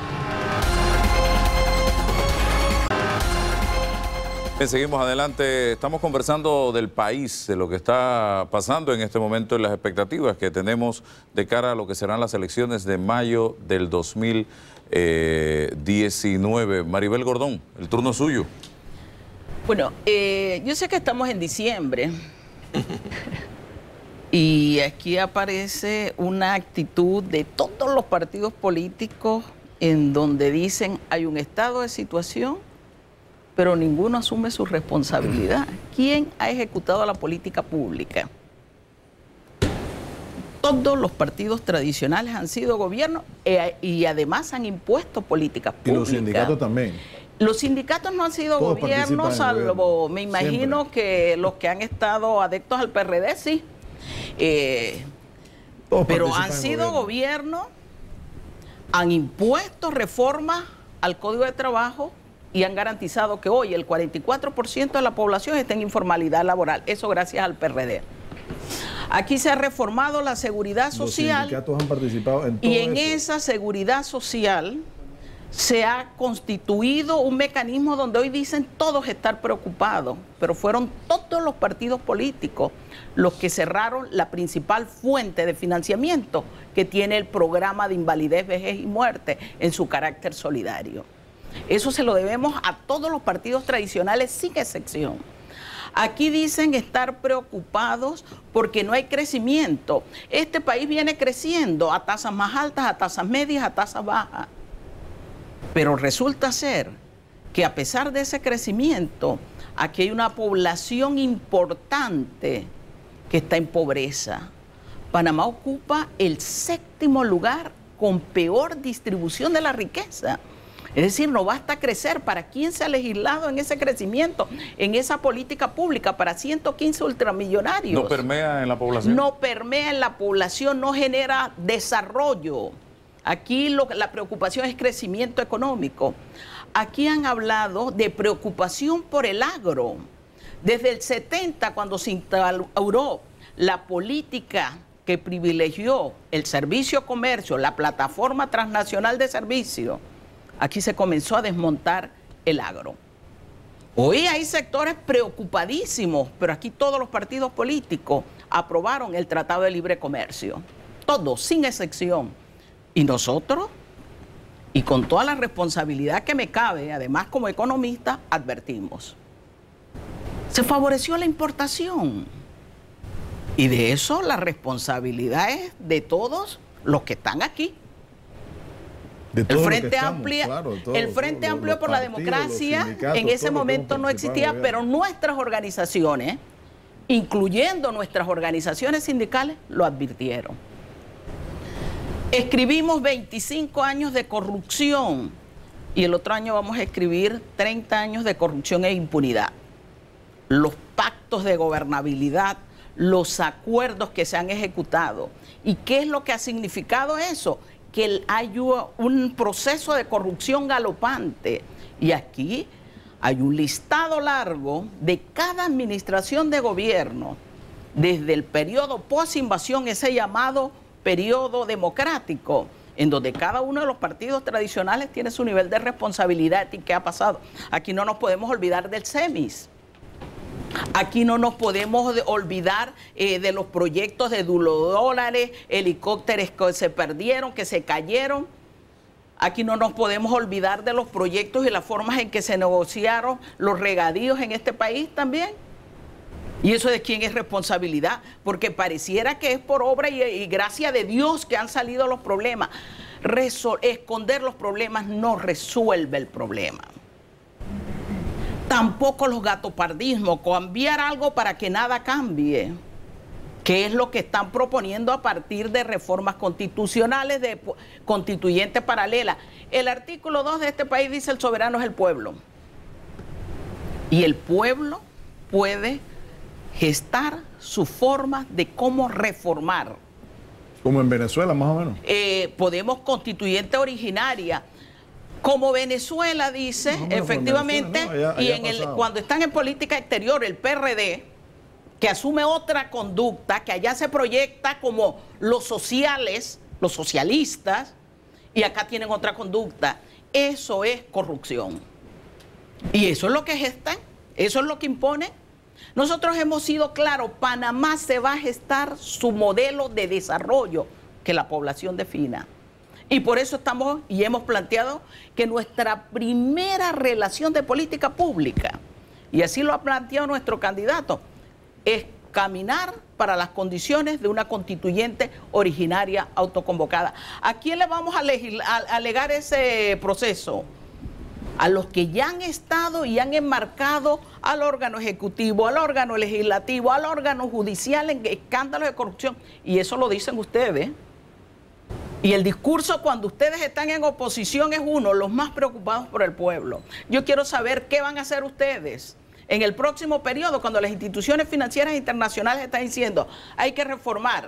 Speaker 1: Bien, seguimos adelante. Estamos conversando del país, de lo que está pasando en este momento y las expectativas que tenemos de cara a lo que serán las elecciones de mayo del dos mil diecinueve. Maribel Gordón, el turno es suyo.
Speaker 2: Bueno, eh, yo sé que estamos en diciembre y aquí aparece una actitud de todos los partidos políticos en donde dicen hay un estado de situación, pero ninguno asume su responsabilidad. ¿Quién ha ejecutado la política pública? Todos los partidos tradicionales han sido gobierno eh, y además han impuesto políticas públicas.
Speaker 3: Y los sindicatos también.
Speaker 2: Los sindicatos no han sido
Speaker 3: Todos
Speaker 2: gobiernos, salvo, me imagino
Speaker 3: Siempre.
Speaker 2: que los que han estado adeptos al P R D, sí. Eh,
Speaker 3: Todos
Speaker 2: pero
Speaker 3: participan
Speaker 2: han
Speaker 3: en
Speaker 2: sido gobierno, han impuesto reformas al Código de Trabajo y han garantizado que hoy el cuarenta y cuatro por ciento de la población está en informalidad laboral. Eso gracias al P R D. Aquí se ha reformado la seguridad social.
Speaker 3: Los sindicatos han participado en todo
Speaker 2: y en
Speaker 3: eso.
Speaker 2: esa seguridad social se ha constituido un mecanismo donde hoy dicen todos estar preocupados, pero fueron todos los partidos políticos los que cerraron la principal fuente de financiamiento que tiene el programa de invalidez, vejez y muerte en su carácter solidario. Eso se lo debemos a todos los partidos tradicionales sin excepción. Aquí dicen estar preocupados porque no hay crecimiento. Este país viene creciendo a tasas más altas, a tasas medias, a tasas bajas. Pero resulta ser que a pesar de ese crecimiento, aquí hay una población importante que está en pobreza. Panamá ocupa el séptimo lugar con peor distribución de la riqueza. Es decir, no basta crecer. ¿Para quién se ha legislado en ese crecimiento, en esa política pública? Para ciento quince ultramillonarios.
Speaker 1: ¿No permea en la población?
Speaker 2: No permea en la población, no genera desarrollo. Aquí lo, la preocupación es crecimiento económico. Aquí han hablado de preocupación por el agro. Desde el setenta, cuando se instauró la política que privilegió el servicio comercio, la plataforma transnacional de servicios, aquí se comenzó a desmontar el agro. Hoy hay sectores preocupadísimos, pero aquí todos los partidos políticos aprobaron el Tratado de Libre Comercio. Todos, sin excepción. Y nosotros, y con toda la responsabilidad que me cabe, además como economista, advertimos. Se favoreció la importación. Y de eso la responsabilidad es de todos los que están aquí.
Speaker 3: De
Speaker 2: El Frente Amplio, claro, todo, el Frente todo, Amplio por la Democracia en ese momento no existía, pero nuestras organizaciones, incluyendo nuestras organizaciones sindicales, lo advirtieron. Escribimos veinticinco años de corrupción y el otro año vamos a escribir treinta años de corrupción e impunidad. Los pactos de gobernabilidad, los acuerdos que se han ejecutado. ¿Y qué es lo que ha significado eso? Que hay un proceso de corrupción galopante. Y aquí hay un listado largo de cada administración de gobierno, desde el periodo post-invasión, ese llamado periodo democrático, en donde cada uno de los partidos tradicionales tiene su nivel de responsabilidad. ¿Y qué ha pasado? Aquí no nos podemos olvidar del CEMIS. Aquí no nos podemos olvidar eh, de los proyectos de dólares, helicópteros que se perdieron, que se cayeron. Aquí no nos podemos olvidar de los proyectos y las formas en que se negociaron los regadíos en este país también. ¿Y eso de quién es responsabilidad? Porque pareciera que es por obra y, y gracia de Dios que han salido los problemas. Resol- esconder los problemas no resuelve el problema. Tampoco los gatopardismos, cambiar algo para que nada cambie, que es lo que están proponiendo a partir de reformas constitucionales, de constituyentes paralelas. El artículo dos de este país dice el soberano es el pueblo. Y el pueblo puede gestar su forma de cómo reformar
Speaker 3: Como en Venezuela, más o menos.
Speaker 2: Eh, Podemos constituyente originaria. Como Venezuela dice,
Speaker 3: No, bueno,
Speaker 2: efectivamente,
Speaker 3: Venezuela, no, allá-
Speaker 2: y
Speaker 3: allá
Speaker 2: en el,
Speaker 3: pasado.
Speaker 2: cuando están en política exterior, el P R D, que asume otra conducta, que allá se proyecta como los sociales, los socialistas, y acá tienen otra conducta. Eso es corrupción. Y eso es lo que gestan, eso es lo que imponen. Nosotros hemos sido claros, Panamá se va a gestar su modelo de desarrollo que la población defina. Y por eso estamos y hemos planteado que nuestra primera relación de política pública, y así lo ha planteado nuestro candidato, es caminar para las condiciones de una constituyente originaria autoconvocada. ¿A quién le vamos a, legisla- a, a alegar ese proceso? A los que ya han estado y han enmarcado al órgano ejecutivo, al órgano legislativo, al órgano judicial en escándalos de corrupción. Y eso lo dicen ustedes. Y el discurso cuando ustedes están en oposición es uno, los más preocupados por el pueblo. Yo quiero saber qué van a hacer ustedes en el próximo periodo, cuando las instituciones financieras internacionales están diciendo hay que reformar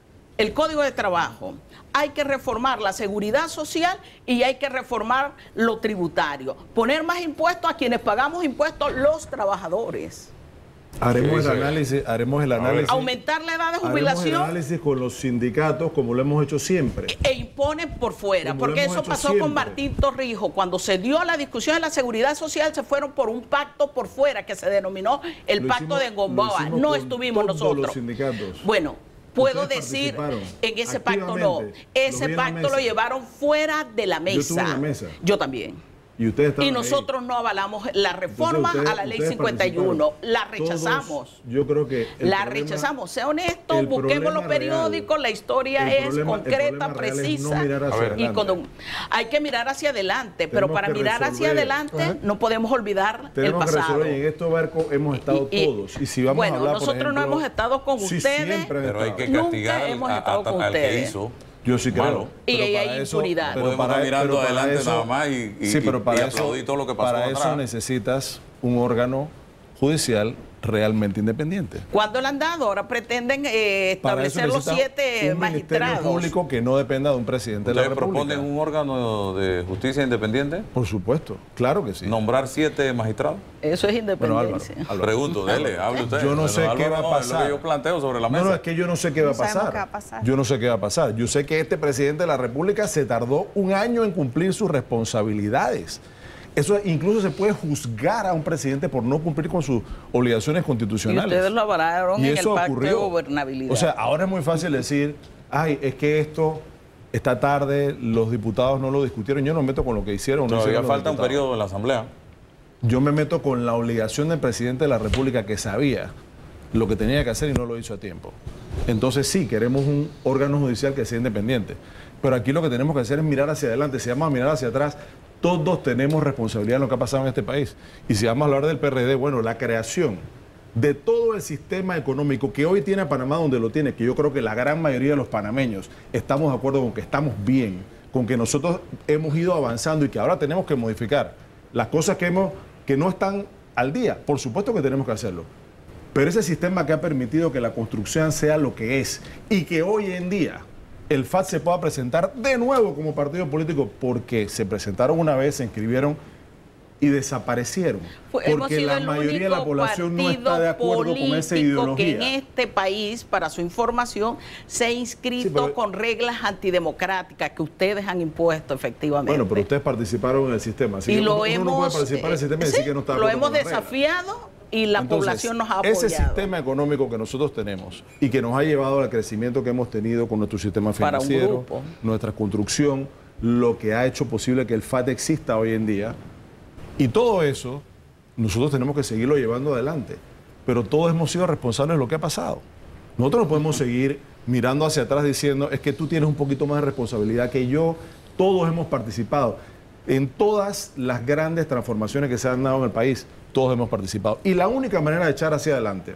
Speaker 2: el Código de Trabajo, hay que reformar la seguridad social y hay que reformar lo tributario. Poner más impuestos a quienes pagamos impuestos, los trabajadores.
Speaker 3: Haremos
Speaker 1: Sí,
Speaker 3: el
Speaker 1: sí.
Speaker 3: análisis, haremos el análisis.
Speaker 2: Aumentar la edad de
Speaker 3: Haremos el
Speaker 2: jubilación
Speaker 3: análisis con los sindicatos como lo hemos hecho siempre.
Speaker 2: e imponen por fuera,
Speaker 3: Como lo
Speaker 2: porque
Speaker 3: hemos
Speaker 2: eso
Speaker 3: hecho
Speaker 2: pasó
Speaker 3: siempre.
Speaker 2: con Martín Torrijos. Cuando se dio la discusión de la seguridad social, se fueron por un pacto por fuera que se denominó el
Speaker 3: Lo
Speaker 2: pacto
Speaker 3: hicimos-
Speaker 2: de
Speaker 3: lo
Speaker 2: Gomboa.
Speaker 3: hicimos
Speaker 2: No
Speaker 3: con
Speaker 2: estuvimos
Speaker 3: todos
Speaker 2: nosotros.
Speaker 3: los sindicatos.
Speaker 2: Bueno, puedo
Speaker 3: Ustedes
Speaker 2: decir,
Speaker 3: participaron
Speaker 2: en ese pacto no.
Speaker 3: activamente.
Speaker 2: Ese
Speaker 3: Lo vi en la
Speaker 2: pacto
Speaker 3: mesa.
Speaker 2: lo llevaron fuera de la mesa.
Speaker 3: Yo estuve en la mesa.
Speaker 2: Yo también.
Speaker 3: Y ustedes estaban
Speaker 2: Y
Speaker 3: ahí.
Speaker 2: nosotros no avalamos la reforma
Speaker 3: Entonces, ustedes-
Speaker 2: a la ley
Speaker 3: ustedes
Speaker 2: cincuenta y uno.
Speaker 3: participaron.
Speaker 2: La rechazamos.
Speaker 3: Todos, yo creo que el
Speaker 2: La
Speaker 3: problema-
Speaker 2: rechazamos. Sea honesto,
Speaker 3: el
Speaker 2: busquemos
Speaker 3: problema
Speaker 2: los periódicos,
Speaker 3: real-
Speaker 2: la historia
Speaker 3: el
Speaker 2: es
Speaker 3: problema- el
Speaker 2: concreta,
Speaker 3: problema real es no
Speaker 2: precisa.
Speaker 3: mirar hacia
Speaker 2: y
Speaker 3: adelante.
Speaker 2: con un- hay que mirar hacia adelante, pero
Speaker 3: Tenemos
Speaker 2: para
Speaker 3: que
Speaker 2: mirar hacia
Speaker 3: resolver.
Speaker 2: adelante
Speaker 3: Ajá.
Speaker 2: no podemos olvidar el
Speaker 3: Tenemos que
Speaker 2: pasado.
Speaker 3: resolver, y en estos barcos hemos estado
Speaker 2: Y- y-
Speaker 3: todos. Y si vamos
Speaker 2: bueno,
Speaker 3: a hablar, por
Speaker 2: nosotros no
Speaker 3: ejemplo-
Speaker 2: hemos estado con
Speaker 3: Sí,
Speaker 2: ustedes,
Speaker 3: siempre han
Speaker 1: Pero hay
Speaker 3: estado.
Speaker 1: que
Speaker 2: Nunca
Speaker 1: castigar al-
Speaker 2: hemos
Speaker 1: a-
Speaker 2: estado
Speaker 1: a-
Speaker 2: con
Speaker 1: al que
Speaker 2: ustedes.
Speaker 1: hizo.
Speaker 3: Yo sí creo.
Speaker 1: Malo.
Speaker 2: Y
Speaker 3: Pero
Speaker 2: ahí
Speaker 3: para
Speaker 2: hay
Speaker 3: eso-
Speaker 2: impunidad.
Speaker 3: pero
Speaker 1: Podemos
Speaker 3: para-
Speaker 1: estar mirando
Speaker 3: pero para
Speaker 1: adelante
Speaker 3: eso-
Speaker 1: nada más y, y,
Speaker 3: sí, pero para
Speaker 1: y
Speaker 3: eso,
Speaker 1: aplaudir todo lo que pasó
Speaker 3: para
Speaker 1: atrás.
Speaker 3: eso necesitas un órgano judicial realmente independiente.
Speaker 2: ¿Cuándo le han dado? Ahora pretenden eh,
Speaker 3: Para eso
Speaker 2: establecer los
Speaker 3: necesitas
Speaker 2: siete
Speaker 3: un ministerio
Speaker 2: magistrados.
Speaker 3: público que no dependa de un presidente de la
Speaker 1: ¿Ustedes
Speaker 3: República.
Speaker 1: proponen un órgano de justicia independiente?
Speaker 3: Por supuesto, claro que sí.
Speaker 1: ¿Nombrar siete magistrados?
Speaker 2: Eso es
Speaker 3: Bueno, Álvaro,
Speaker 2: independencia.
Speaker 3: Álvaro.
Speaker 1: Pregunto, dele, hable usted.
Speaker 3: Yo no sé
Speaker 1: Álvaro,
Speaker 3: qué va a
Speaker 1: no, es
Speaker 3: pasar.
Speaker 1: lo que yo planteo sobre la mesa.
Speaker 3: No, no, es que yo no sé qué va a
Speaker 6: No sabemos
Speaker 3: pasar.
Speaker 6: qué va a pasar.
Speaker 3: Yo no sé qué va a pasar. Yo sé que este presidente de la República se tardó un año en cumplir sus responsabilidades. Eso incluso se puede juzgar a un presidente por no cumplir con sus obligaciones
Speaker 2: Y
Speaker 3: constitucionales.
Speaker 2: ustedes lo avalaron
Speaker 3: Y
Speaker 2: en el
Speaker 3: eso
Speaker 2: pacto
Speaker 3: ocurrió.
Speaker 2: de gobernabilidad.
Speaker 3: O sea, ahora es muy fácil decir, ay, es que esto está tarde, los diputados no lo discutieron. Yo no me meto con lo que hicieron. o no
Speaker 1: Todavía
Speaker 3: hicieron los
Speaker 1: falta un
Speaker 3: diputados.
Speaker 1: periodo en la Asamblea.
Speaker 3: Yo me meto con la obligación del presidente de la República que sabía lo que tenía que hacer y no lo hizo a tiempo. Entonces sí, queremos un órgano judicial que sea independiente. Pero aquí lo que tenemos que hacer es mirar hacia adelante. Si vamos a mirar hacia atrás, todos tenemos responsabilidad en lo que ha pasado en este país. Y si vamos a hablar del P R D, bueno, la creación de todo el sistema económico que hoy tiene a Panamá donde lo tiene, que yo creo que la gran mayoría de los panameños estamos de acuerdo con que estamos bien, con que nosotros hemos ido avanzando y que ahora tenemos que modificar las cosas que, hemos, que no están al día. Por supuesto que tenemos que hacerlo. Pero ese sistema que ha permitido que la construcción sea lo que es y que hoy en día el F A T se pueda presentar de nuevo como partido político porque se presentaron una vez, se inscribieron y desaparecieron.
Speaker 2: Pues hemos
Speaker 3: porque
Speaker 2: sido
Speaker 3: la
Speaker 2: el
Speaker 3: mayoría de la
Speaker 2: único
Speaker 3: población no
Speaker 2: partido
Speaker 3: está de acuerdo con esa
Speaker 2: político que en
Speaker 3: ideología.
Speaker 2: este país, para su información, se ha inscrito
Speaker 3: Sí, pero-
Speaker 2: con reglas antidemocráticas que ustedes han impuesto efectivamente.
Speaker 3: Bueno, pero ustedes participaron en el sistema. Así
Speaker 2: y
Speaker 3: que
Speaker 2: lo
Speaker 3: uno, uno
Speaker 2: hemos,
Speaker 3: no puede participar en el sistema y decir
Speaker 2: sí,
Speaker 3: que no está de
Speaker 2: lo
Speaker 3: acuerdo
Speaker 2: hemos
Speaker 3: con las reglas.
Speaker 2: desafiado y la
Speaker 3: Entonces,
Speaker 2: población nos ha apoyado.
Speaker 3: ese sistema económico que nosotros tenemos y que nos ha llevado al crecimiento que hemos tenido con nuestro sistema
Speaker 2: Para un
Speaker 3: financiero,
Speaker 2: grupo.
Speaker 3: nuestra construcción, lo que ha hecho posible que el F A T exista hoy en día. Y todo eso, nosotros tenemos que seguirlo llevando adelante. Pero todos hemos sido responsables de lo que ha pasado. Nosotros no podemos seguir mirando hacia atrás diciendo, es que tú tienes un poquito más de responsabilidad que yo. Todos hemos participado. En todas las grandes transformaciones que se han dado en el país, todos hemos participado. Y la única manera de echar hacia adelante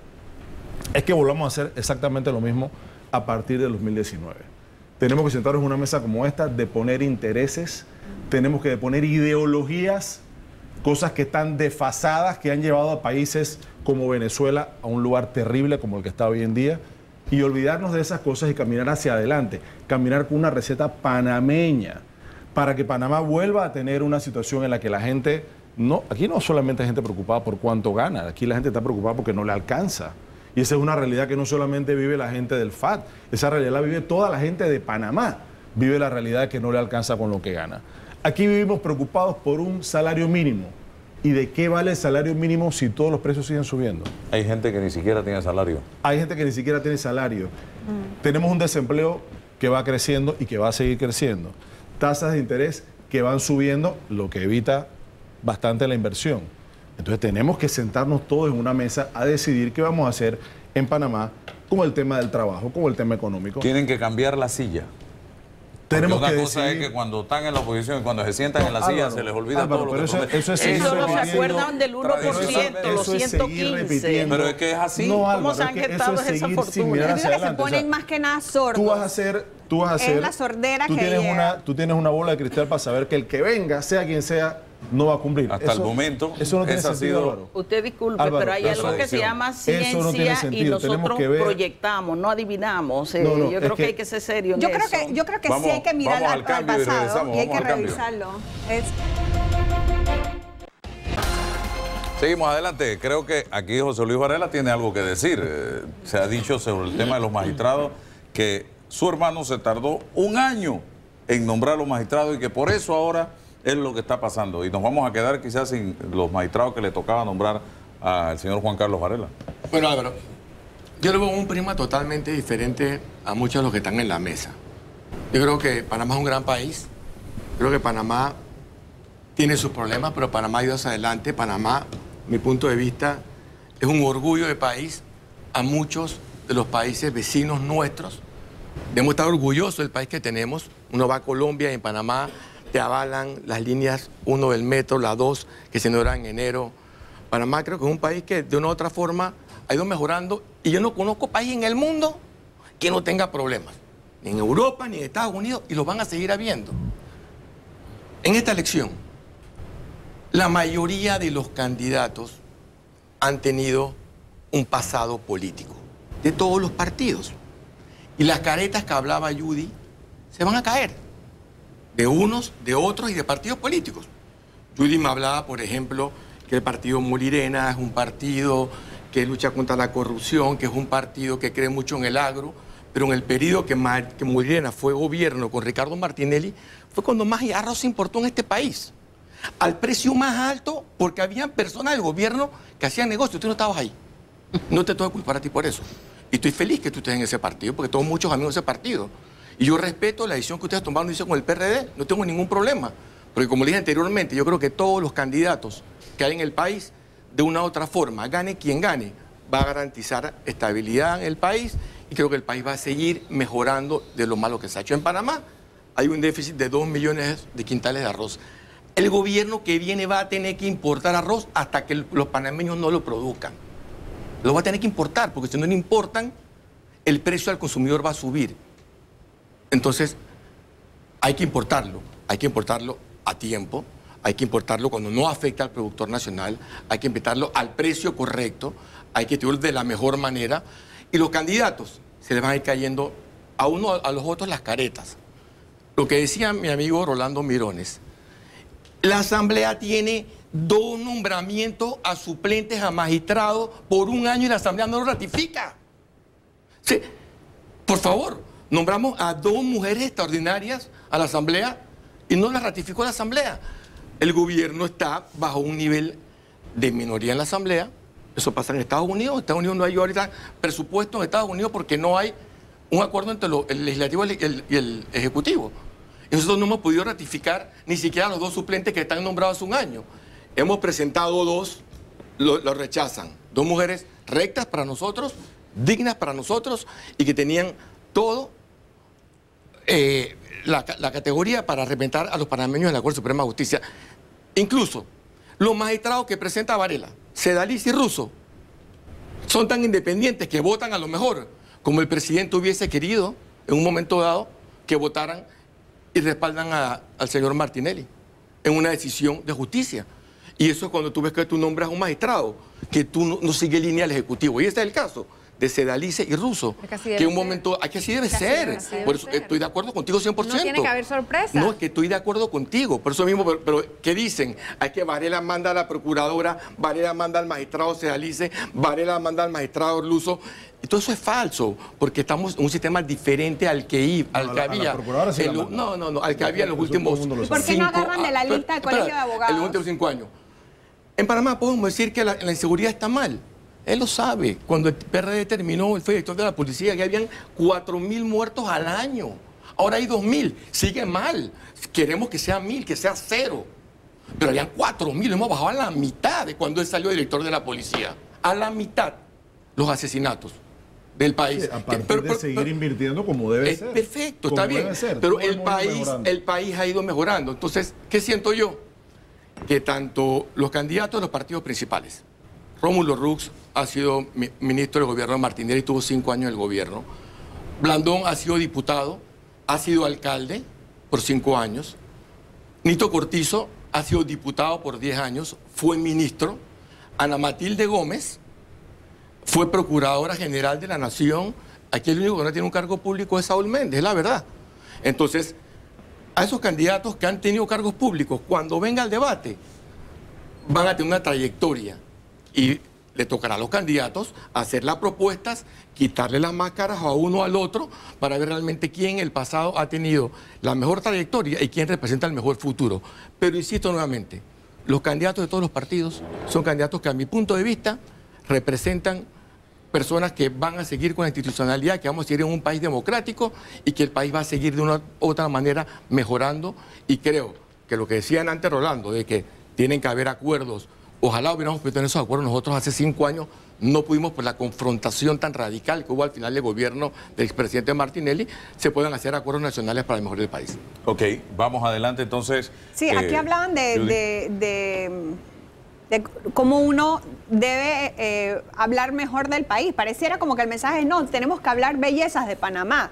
Speaker 3: es que volvamos a hacer exactamente lo mismo a partir del dos mil diecinueve. Tenemos que sentarnos en una mesa como esta de poner intereses, tenemos que poner ideologías, cosas que están desfasadas, que han llevado a países como Venezuela a un lugar terrible como el que está hoy en día, y olvidarnos de esas cosas y caminar hacia adelante, caminar con una receta panameña, para que Panamá vuelva a tener una situación en la que la gente, no, aquí no solamente hay gente preocupada por cuánto gana, aquí la gente está preocupada porque no le alcanza. Y esa es una realidad que no solamente vive la gente del F A D, esa realidad la vive toda la gente de Panamá, vive la realidad de que no le alcanza con lo que gana. Aquí vivimos preocupados por un salario mínimo. ¿Y de qué vale el salario mínimo si todos los precios siguen subiendo?
Speaker 1: Hay gente que ni siquiera tiene salario.
Speaker 3: Hay gente que ni siquiera tiene salario. Mm. Tenemos un desempleo que va creciendo y que va a seguir creciendo. Tasas de interés que van subiendo, lo que evita bastante la inversión. Entonces tenemos que sentarnos todos en una mesa a decidir qué vamos a hacer en Panamá con el tema del trabajo, con el tema económico.
Speaker 1: Tienen que cambiar la silla.
Speaker 3: Tenemos
Speaker 1: una
Speaker 3: que
Speaker 1: cosa
Speaker 3: decidir...
Speaker 1: es que cuando están en la oposición y cuando se sientan no, en la silla
Speaker 3: Álvaro,
Speaker 1: se les olvida
Speaker 3: Álvaro,
Speaker 1: todo lo que
Speaker 3: eso,
Speaker 1: prometen.
Speaker 3: eso, es
Speaker 2: eso no se acuerdan del uno por ciento, los ciento quince.
Speaker 1: Pero es que es así.
Speaker 3: No, Álvaro,
Speaker 2: ¿Cómo se han
Speaker 3: es que
Speaker 2: gestado
Speaker 3: eso es
Speaker 2: esa
Speaker 3: seguir
Speaker 2: fortuna?
Speaker 3: sin mirar hacia
Speaker 6: Se
Speaker 3: adelante.
Speaker 6: ponen
Speaker 3: O sea,
Speaker 6: más que nada sordos.
Speaker 3: Tú vas a hacer, tú vas a hacer.
Speaker 6: Es la sordera
Speaker 3: tú
Speaker 6: que
Speaker 3: tienes
Speaker 6: llega.
Speaker 3: una, tú tienes una bola de cristal para saber que el que venga, sea quien sea, no va a cumplir.
Speaker 1: Hasta
Speaker 3: eso,
Speaker 1: el momento,
Speaker 3: eso no tiene
Speaker 1: esa ha
Speaker 3: sentido,
Speaker 1: sido-
Speaker 3: Álvaro.
Speaker 2: Usted disculpe,
Speaker 3: Álvaro,
Speaker 2: pero hay
Speaker 3: eso-
Speaker 2: algo que se llama ciencia
Speaker 3: eso no tiene
Speaker 2: y
Speaker 3: sentido. Tenemos
Speaker 2: nosotros
Speaker 3: que ver-
Speaker 2: proyectamos, no adivinamos. Eh,
Speaker 3: No, no,
Speaker 2: yo
Speaker 3: es
Speaker 2: creo que,
Speaker 3: que-
Speaker 2: hay que ser serio en
Speaker 6: Yo creo
Speaker 2: eso.
Speaker 6: que, yo creo que
Speaker 1: Vamos-
Speaker 6: sí hay que mirar
Speaker 1: vamos
Speaker 6: al,
Speaker 1: al cambio y
Speaker 6: al pasado
Speaker 1: regresamos,
Speaker 6: y hay que
Speaker 1: vamos al cambio.
Speaker 6: revisarlo. Es-
Speaker 1: Seguimos adelante. Creo que aquí José Luis Varela tiene algo que decir. Eh, se ha dicho sobre el tema de los magistrados que su hermano se tardó un año en nombrar a los magistrados y que por eso ahora es lo que está pasando. Y nos vamos a quedar quizás sin los magistrados que le tocaba nombrar al señor Juan Carlos Varela.
Speaker 4: Bueno, Álvaro, yo le veo un prisma totalmente diferente a muchos de los que están en la mesa. Yo creo que Panamá es un gran país. Creo que Panamá tiene sus problemas, pero Panamá ha ido hacia adelante. Panamá, mi punto de vista, es un orgullo de país a muchos de los países vecinos nuestros. Debemos estar orgullosos del país que tenemos. Uno va a Colombia y en Panamá te avalan las líneas uno del metro, la dos, que se inauguran en enero. Panamá creo que es un país que de una u otra forma ha ido mejorando y yo no conozco país en el mundo que no tenga problemas, ni en Europa ni en Estados Unidos, y los van a seguir habiendo. En esta elección, la mayoría de los candidatos han tenido un pasado político, de todos los partidos. Y las caretas que hablaba Judy se van a caer, de unos, de otros y de partidos políticos. Judy me hablaba, por ejemplo, que el partido Molirena es un partido que lucha contra la corrupción, que es un partido que cree mucho en el agro, pero en el periodo que, Mar, que Molirena fue gobierno con Ricardo Martinelli, fue cuando más arroz se importó en este país. Al precio más alto, porque había personas del gobierno que hacían negocios. Tú no estabas ahí. No te tengo que culpar a ti por eso. Y estoy feliz que tú estés en ese partido, porque tengo muchos amigos de ese partido. Y yo respeto la decisión que ustedes tomaron dice, con el P R D, no tengo ningún problema. Porque como le dije anteriormente, yo creo que todos los candidatos que hay en el país, de una u otra forma, gane quien gane, va a garantizar estabilidad en el país y creo que el país va a seguir mejorando de lo malo que se ha hecho. En Panamá hay un déficit de dos millones de quintales de arroz. El gobierno que viene va a tener que importar arroz hasta que los panameños no lo produzcan. Lo va a tener que importar, porque si no lo importan, el precio al consumidor va a subir. Entonces, hay que importarlo, hay que importarlo a tiempo, hay que importarlo cuando no afecta al productor nacional, hay que importarlo al precio correcto, hay que distribuirlo de la mejor manera, y los candidatos se les van a ir cayendo a uno a los otros las caretas. Lo que decía mi amigo Rolando Mirones, la Asamblea tiene dos nombramientos a suplentes a magistrados por un año y la Asamblea no lo ratifica. Sí, por favor, nombramos a dos mujeres extraordinarias a la Asamblea y no las ratificó la Asamblea. El gobierno está bajo un nivel de minoría en la Asamblea. Eso pasa en Estados Unidos. En Estados Unidos no hay ahorita presupuesto en Estados Unidos porque no hay un acuerdo entre lo, el legislativo y el, y el ejecutivo. Y nosotros no hemos podido ratificar ni siquiera los dos suplentes que están nombrados hace un año. Hemos presentado dos, lo, lo rechazan. Dos mujeres rectas para nosotros, dignas para nosotros y que tenían todo eh, la, la categoría para representar a los panameños en la Corte Suprema de Justicia. Incluso los magistrados que presenta Varela, Sedaliz y Russo, son tan independientes que votan a lo mejor como el presidente hubiese querido en un momento dado que votaran y respaldan a, al señor Martinelli en una decisión de justicia. Y eso es cuando tú ves que tú nombras a un magistrado, que tú no, no sigues línea al Ejecutivo. Y ese es el caso de Sedalice y Russo.
Speaker 5: Es que así
Speaker 4: que
Speaker 5: debe
Speaker 4: un
Speaker 5: ser.
Speaker 4: momento, hay que así debe
Speaker 5: Es que así
Speaker 4: ser.
Speaker 5: debe- así debe
Speaker 4: Por eso
Speaker 5: ser.
Speaker 4: estoy de acuerdo contigo cien por ciento.
Speaker 5: No tiene que haber sorpresa.
Speaker 4: No, es que estoy de acuerdo contigo. Por eso mismo, pero, pero ¿qué dicen? Hay que Varela manda a la procuradora, Varela manda al magistrado Sedalice, Varela manda al magistrado Russo. Y todo eso es falso, porque estamos en un sistema diferente al que, i- al
Speaker 3: No, a
Speaker 4: que
Speaker 3: la- a la
Speaker 4: había.
Speaker 3: procuradora sí la
Speaker 4: en lo-
Speaker 3: manda.
Speaker 4: no, no, no, al que había en los
Speaker 3: Eso todo el
Speaker 4: últimos
Speaker 3: mundo lo
Speaker 6: ¿Y por
Speaker 3: sabe.
Speaker 6: qué no
Speaker 4: cinco-
Speaker 6: agarran de la
Speaker 4: ah,
Speaker 6: lista del
Speaker 4: espera,
Speaker 6: Colegio de
Speaker 4: espera,
Speaker 6: Abogados?
Speaker 4: En los últimos cinco años. En Panamá podemos decir que la, la inseguridad está mal. Él lo sabe. Cuando el P R D terminó, él fue director de la policía, ya habían cuatro mil muertos al año. Ahora hay dos mil. Sigue mal. Queremos que sea mil, que sea cero. Pero habían cuatro mil. Hemos bajado a la mitad de cuando él salió director de la policía. A la mitad los asesinatos del país.
Speaker 3: Sí, a
Speaker 4: Que-
Speaker 3: partir
Speaker 4: pero-
Speaker 3: de
Speaker 4: pero-
Speaker 3: seguir
Speaker 4: pero-
Speaker 3: invirtiendo como debe
Speaker 4: es
Speaker 3: ser.
Speaker 4: perfecto,
Speaker 3: Como
Speaker 4: está bien.
Speaker 3: debe ser.
Speaker 4: Pero
Speaker 3: Todo
Speaker 4: el
Speaker 3: mundo
Speaker 4: país,
Speaker 3: mejorando.
Speaker 4: el país ha ido mejorando. Entonces, ¿qué siento yo? Que tanto los candidatos de los partidos principales, Rómulo Rux ha sido mi- ministro del gobierno de Martinelli, tuvo cinco años en el gobierno. Blandón ha sido diputado, ha sido alcalde por cinco años. Nito Cortizo ha sido diputado por diez años, fue ministro. Ana Matilde Gómez fue procuradora general de la Nación. Aquí el único que no tiene un cargo público es Saúl Méndez, es la verdad. Entonces, a esos candidatos que han tenido cargos públicos, cuando venga el debate, van a tener una trayectoria y le tocará a los candidatos hacer las propuestas, quitarle las máscaras a uno o al otro para ver realmente quién en el pasado ha tenido la mejor trayectoria y quién representa el mejor futuro. Pero insisto nuevamente, los candidatos de todos los partidos son candidatos que a mi punto de vista representan personas que van a seguir con la institucionalidad, que vamos a seguir en un país democrático y que el país va a seguir de una u otra manera mejorando. Y creo que lo que decían antes Rolando, de que tienen que haber acuerdos, ojalá hubiéramos podido tener esos acuerdos. Nosotros hace cinco años no pudimos, por la confrontación tan radical que hubo al final del gobierno del expresidente Martinelli, se puedan hacer acuerdos nacionales para el mejor del país.
Speaker 1: Ok, vamos adelante entonces.
Speaker 6: Sí,
Speaker 1: Eh,
Speaker 6: aquí hablaban de,
Speaker 1: Judy.
Speaker 6: de, de- de cómo uno debe eh, hablar mejor del país. Pareciera como que el mensaje es, no, tenemos que hablar bellezas de Panamá.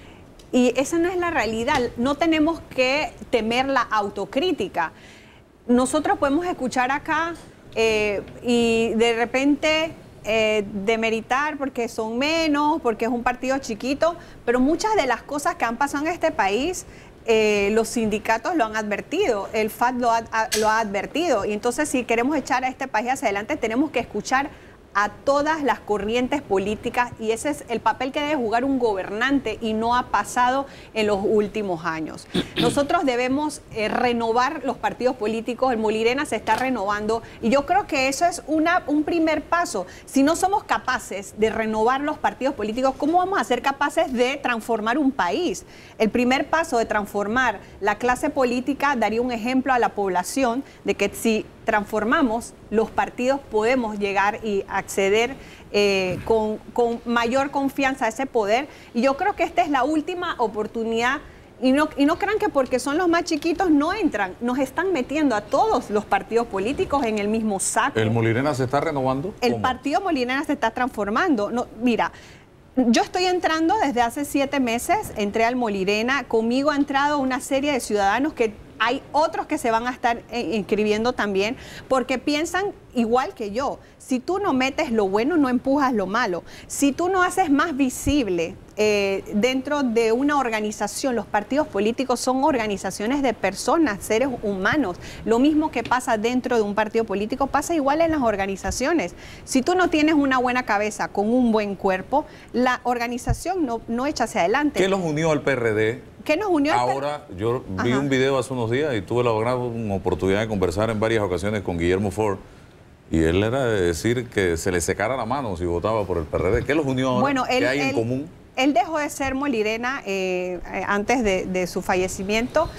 Speaker 6: Y esa no es la realidad. No tenemos que temer la autocrítica. Nosotros podemos escuchar acá eh, y de repente eh, demeritar porque son menos, porque es un partido chiquito, pero muchas de las cosas que han pasado en este país, eh, los sindicatos lo han advertido, el F A D lo ha, ha- lo ha advertido. Y entonces, si queremos echar a este país hacia adelante, tenemos que escuchar a todas las corrientes políticas, y ese es el papel que debe jugar un gobernante y no ha pasado en los últimos años. Nosotros debemos eh, renovar los partidos políticos, el Molirena se está renovando y yo creo que eso es una, un primer paso. Si no somos capaces de renovar los partidos políticos, ¿cómo vamos a ser capaces de transformar un país? El primer paso de transformar la clase política daría un ejemplo a la población de que si transformamos los partidos podemos llegar y acceder eh, con, con mayor confianza a ese poder. Y yo creo que esta es la última oportunidad. Y no, y no crean que porque son los más chiquitos no entran. Nos están metiendo a todos los partidos políticos en el mismo saco.
Speaker 1: ¿El Molirena se está renovando?
Speaker 6: El
Speaker 1: ¿Cómo?
Speaker 6: partido Molirena se está transformando. No, mira, yo estoy entrando desde hace siete meses, entré al Molirena, conmigo ha entrado una serie de ciudadanos que hay otros que se van a estar eh, inscribiendo también, porque piensan igual que yo. Si tú no metes lo bueno, no empujas lo malo. Si tú no haces más visible eh, dentro de una organización, los partidos políticos son organizaciones de personas, seres humanos. Lo mismo que pasa dentro de un partido político pasa igual en las organizaciones. Si tú no tienes una buena cabeza con un buen cuerpo, la organización no, no echa hacia adelante.
Speaker 1: ¿Qué los unió al P R D?
Speaker 6: ¿Qué nos unió? al P-
Speaker 1: Ahora, yo vi
Speaker 6: Ajá.
Speaker 1: un video hace unos días y tuve la gran oportunidad de conversar en varias ocasiones con Guillermo Ford. Y él era de decir que se le secara la mano si votaba por el P R D. ¿Qué los unió ahora?
Speaker 6: Bueno, él,
Speaker 1: ¿Qué hay en
Speaker 6: él-
Speaker 1: común?
Speaker 6: él dejó de ser Molirena eh, eh, antes de, de su fallecimiento.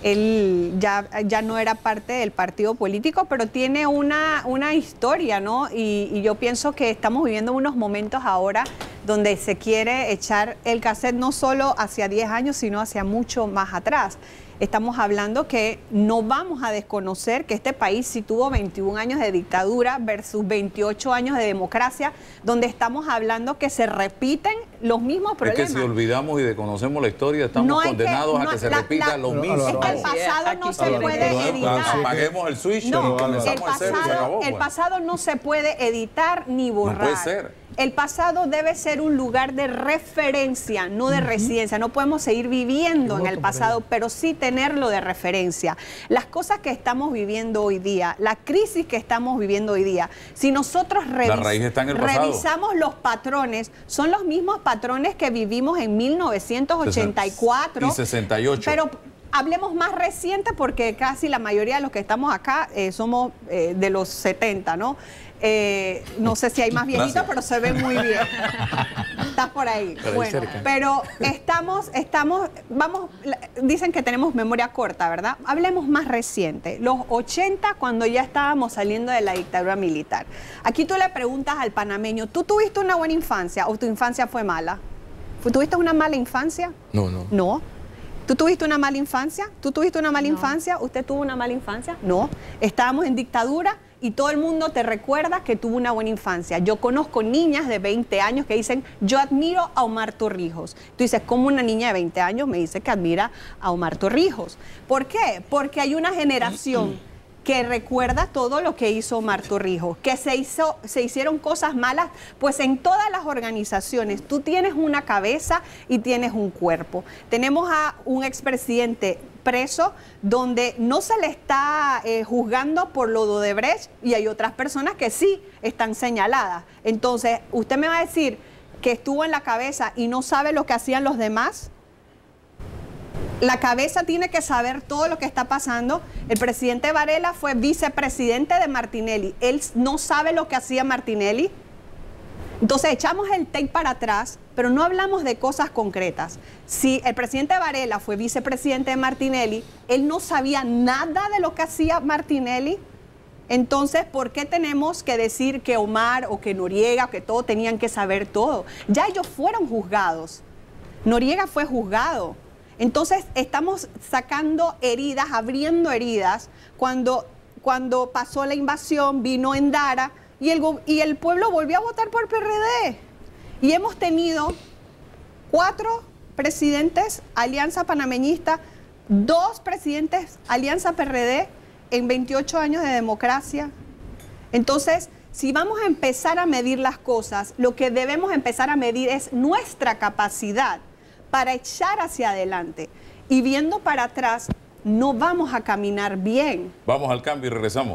Speaker 6: Él ya, ya no era parte del partido político, pero tiene una, una historia, ¿no? Y, y yo pienso que estamos viviendo unos momentos ahora donde se quiere echar el cassette no solo hacia diez años, sino hacia mucho más atrás. Estamos hablando que no vamos a desconocer que este país sí tuvo veintiún años de dictadura versus veintiocho años de democracia, donde estamos hablando que se repiten los mismos
Speaker 1: Es
Speaker 6: problemas.
Speaker 1: que si olvidamos y desconocemos la historia, estamos
Speaker 6: No hay que-
Speaker 1: condenados a
Speaker 6: no-
Speaker 1: que se
Speaker 6: la-
Speaker 1: repita
Speaker 6: la-
Speaker 1: lo
Speaker 3: Pero,
Speaker 1: mismo.
Speaker 6: Es que el
Speaker 3: Álvaro,
Speaker 6: pasado no
Speaker 2: Aquí
Speaker 6: se
Speaker 2: quieren
Speaker 6: puede
Speaker 2: que-
Speaker 6: editar.
Speaker 1: Apaguemos el switch
Speaker 6: No,
Speaker 1: y
Speaker 6: el
Speaker 1: comenzamos a cero y se
Speaker 6: pasado,
Speaker 1: acabó.
Speaker 6: el
Speaker 1: pues.
Speaker 6: pasado no se puede editar ni borrar.
Speaker 1: puede ser.
Speaker 6: El pasado debe ser un lugar de referencia, no de uh-huh. residencia. No podemos seguir viviendo en el pasado, pero sí tenerlo de referencia. Las cosas que estamos viviendo hoy día, la crisis que estamos viviendo hoy día, si nosotros revis
Speaker 1: la raíz está en el pasado.
Speaker 6: revisamos los patrones, son los mismos patrones que vivimos en mil novecientos ochenta y cuatro.
Speaker 1: Y sesenta y ocho.
Speaker 6: Pero hablemos más reciente porque casi la mayoría de los que estamos acá eh, somos eh, de los setenta, ¿no? Eh, no sé si hay más viejitos, Gracias. pero se ve muy bien. Estás por ahí. Pero bueno, pero estamos, estamos, vamos, dicen que tenemos memoria corta, ¿verdad? Hablemos más reciente. Los ochenta, cuando ya estábamos saliendo de la dictadura militar. Aquí tú le preguntas al panameño, ¿tú tuviste una buena infancia o tu infancia fue mala? ¿Tuviste una mala infancia?
Speaker 4: No, no.
Speaker 6: No. ¿Tú tuviste una mala infancia? ¿Tú tuviste una mala
Speaker 5: No.
Speaker 6: infancia? ¿Usted tuvo una mala infancia? No. Estábamos en dictadura y todo el mundo te recuerda que tuvo una buena infancia. Yo conozco niñas de veinte años que dicen, yo admiro a Omar Torrijos. Tú dices, ¿cómo una niña de veinte años me dice que admira a Omar Torrijos? ¿Por qué? Porque hay una generación que recuerda todo lo que hizo Omar Torrijos, que se, hizo, se hicieron cosas malas, pues en todas las organizaciones tú tienes una cabeza y tienes un cuerpo. Tenemos a un expresidente preso donde no se le está eh, juzgando por lo de Odebrecht y hay otras personas que sí están señaladas. Entonces, ¿usted me va a decir que estuvo en la cabeza y no sabe lo que hacían los demás? La cabeza tiene que saber todo lo que está pasando. El presidente Varela fue vicepresidente de Martinelli. Él no sabe lo que hacía Martinelli. Entonces echamos el tape para atrás, pero no hablamos de cosas concretas. Si el presidente Varela fue vicepresidente de Martinelli, él no sabía nada de lo que hacía Martinelli. Entonces, ¿por qué tenemos que decir que Omar o que Noriega o que todos tenían que saber todo? Ya ellos fueron juzgados. Noriega fue juzgado. Entonces, estamos sacando heridas, abriendo heridas. Cuando, cuando pasó la invasión, vino Endara y el, y el pueblo volvió a votar por P R D. Y hemos tenido cuatro presidentes Alianza Panameñista, dos presidentes Alianza P R D en veintiocho años de democracia. Entonces, si vamos a empezar a medir las cosas, lo que debemos empezar a medir es nuestra capacidad para echar hacia adelante. Y viendo para atrás, no vamos a caminar bien.
Speaker 1: Vamos al cambio y regresamos.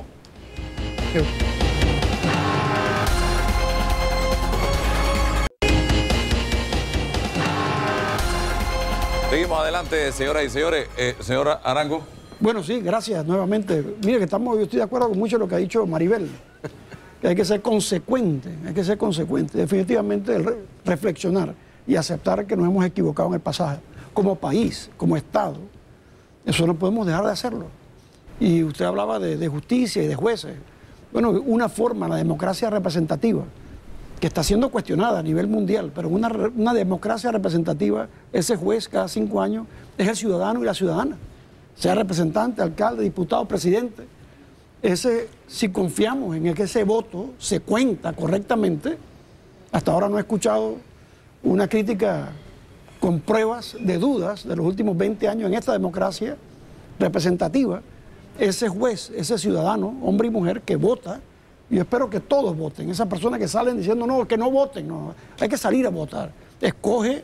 Speaker 1: Seguimos adelante, señoras y señores. Eh, señora Arango.
Speaker 7: Bueno, sí, gracias nuevamente. Mire que estamos, yo estoy de acuerdo con mucho de lo que ha dicho Maribel. Que hay que ser consecuente, hay que ser consecuente. Definitivamente el re reflexionar y aceptar que nos hemos equivocado en el pasado, como país, como Estado. Eso no podemos dejar de hacerlo. Y usted hablaba de, de justicia y de jueces. Bueno, una forma, la democracia representativa, que está siendo cuestionada a nivel mundial, pero una, una democracia representativa, ese juez cada cinco años es el ciudadano y la ciudadana, sea representante, alcalde, diputado, presidente. Ese, si confiamos en que ese voto se cuenta correctamente, hasta ahora no he escuchado una crítica con pruebas de dudas de los últimos veinte años en esta democracia representativa. Ese juez, ese ciudadano, hombre y mujer que vota, yo espero que todos voten. Esas personas que salen diciendo no, que no voten, no, hay que salir a votar. Escoge,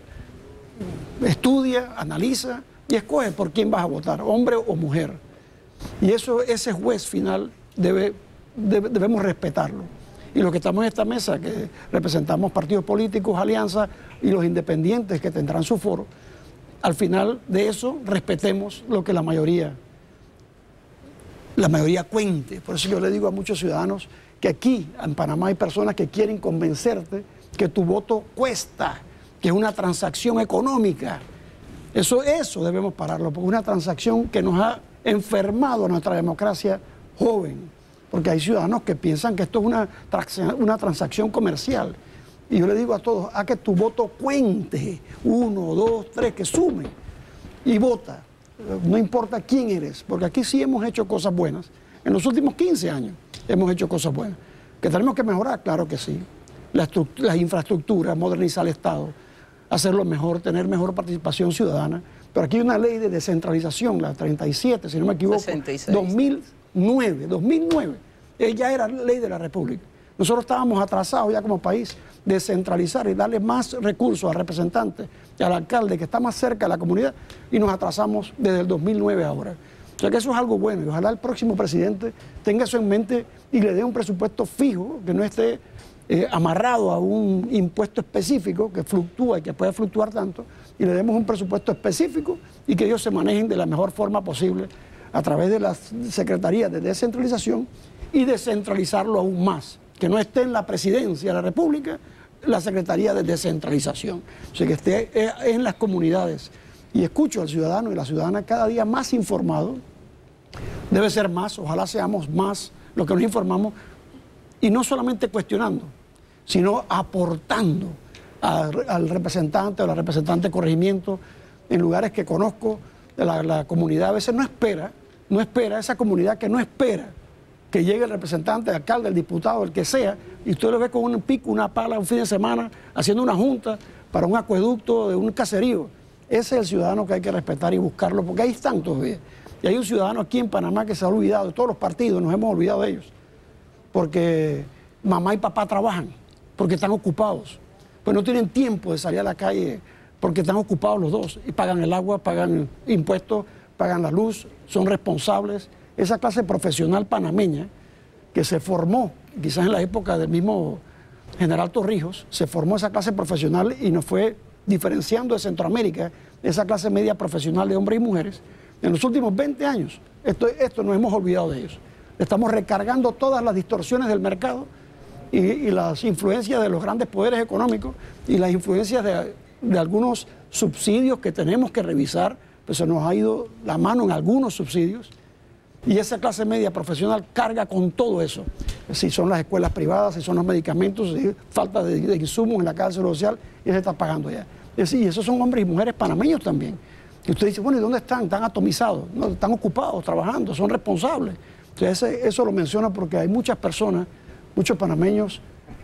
Speaker 7: estudia, analiza y escoge por quién vas a votar, hombre o mujer. Y eso, ese juez final debe, debe, debemos respetarlo. Y los que estamos en esta mesa, que representamos partidos políticos, alianzas y los independientes que tendrán su foro, al final de eso respetemos lo que la mayoría, la mayoría cuente. Por eso yo le digo a muchos ciudadanos que aquí en Panamá hay personas que quieren convencerte que tu voto cuesta, que es una transacción económica. Eso, eso debemos pararlo, porque es una transacción que nos ha enfermado a nuestra democracia joven. Porque hay ciudadanos que piensan que esto es una, una transacción comercial. Y yo le digo a todos, a que tu voto cuente, uno, dos, tres, que sume y vota. No importa quién eres, porque aquí sí hemos hecho cosas buenas. En los últimos quince años hemos hecho cosas buenas. ¿Que tenemos que mejorar? Claro que sí. La, la infraestructura, modernizar el Estado, hacerlo mejor, tener mejor participación ciudadana. Pero aquí hay una ley de descentralización, la treinta y siete, si no me equivoco,
Speaker 2: sesenta y seis.
Speaker 7: dos mil nueve, dos mil nueve. Ella era ley de la República. Nosotros estábamos atrasados ya como país, descentralizar y darle más recursos al representante y al alcalde que está más cerca de la comunidad, y nos atrasamos desde el dos mil nueve ahora. O sea que eso es algo bueno, y ojalá el próximo presidente tenga eso en mente y le dé un presupuesto fijo, que no esté eh, amarrado a un impuesto específico que fluctúa y que puede fluctuar tanto, y le demos un presupuesto específico y que ellos se manejen de la mejor forma posible a través de las secretarías de descentralización y descentralizarlo aún más, que no esté en la presidencia de la República la Secretaría de Descentralización, o sea, que esté en las comunidades. Y escucho al ciudadano y la ciudadana cada día más informado. Debe ser más, ojalá seamos más los que nos informamos, y no solamente cuestionando, sino aportando a, al representante o la representante de corregimiento en lugares que conozco. La, la comunidad a veces no espera, no espera, esa comunidad que no espera que llegue el representante, el alcalde, el diputado, el que sea, y usted lo ve con un pico, una pala, un fin de semana, haciendo una junta para un acueducto de un caserío. Ese es el ciudadano que hay que respetar y buscarlo, porque ahí están todavía. Y hay un ciudadano aquí en Panamá que se ha olvidado, de todos los partidos nos hemos olvidado de ellos, porque mamá y papá trabajan, porque están ocupados, pues no tienen tiempo de salir a la calle, porque están ocupados los dos, y pagan el agua, pagan impuestos, pagan la luz, son responsables. Esa clase profesional panameña que se formó, quizás en la época del mismo general Torrijos, se formó esa clase profesional y nos fue diferenciando de Centroamérica, esa clase media profesional de hombres y mujeres. En los últimos veinte años, esto, esto nos hemos olvidado de ellos. Estamos recargando todas las distorsiones del mercado y, y las influencias de los grandes poderes económicos y las influencias de, de algunos subsidios que tenemos que revisar, pues se nos ha ido la mano en algunos subsidios. Y esa clase media profesional carga con todo eso. Si son las escuelas privadas, si son los medicamentos, si falta de, de insumos en la caja social, y se está pagando ya. Es, y esos son hombres y mujeres panameños también. Y usted dice, bueno, ¿y dónde están? Están atomizados, no, están ocupados, trabajando, son responsables. Entonces ese, eso lo menciono porque hay muchas personas, muchos panameños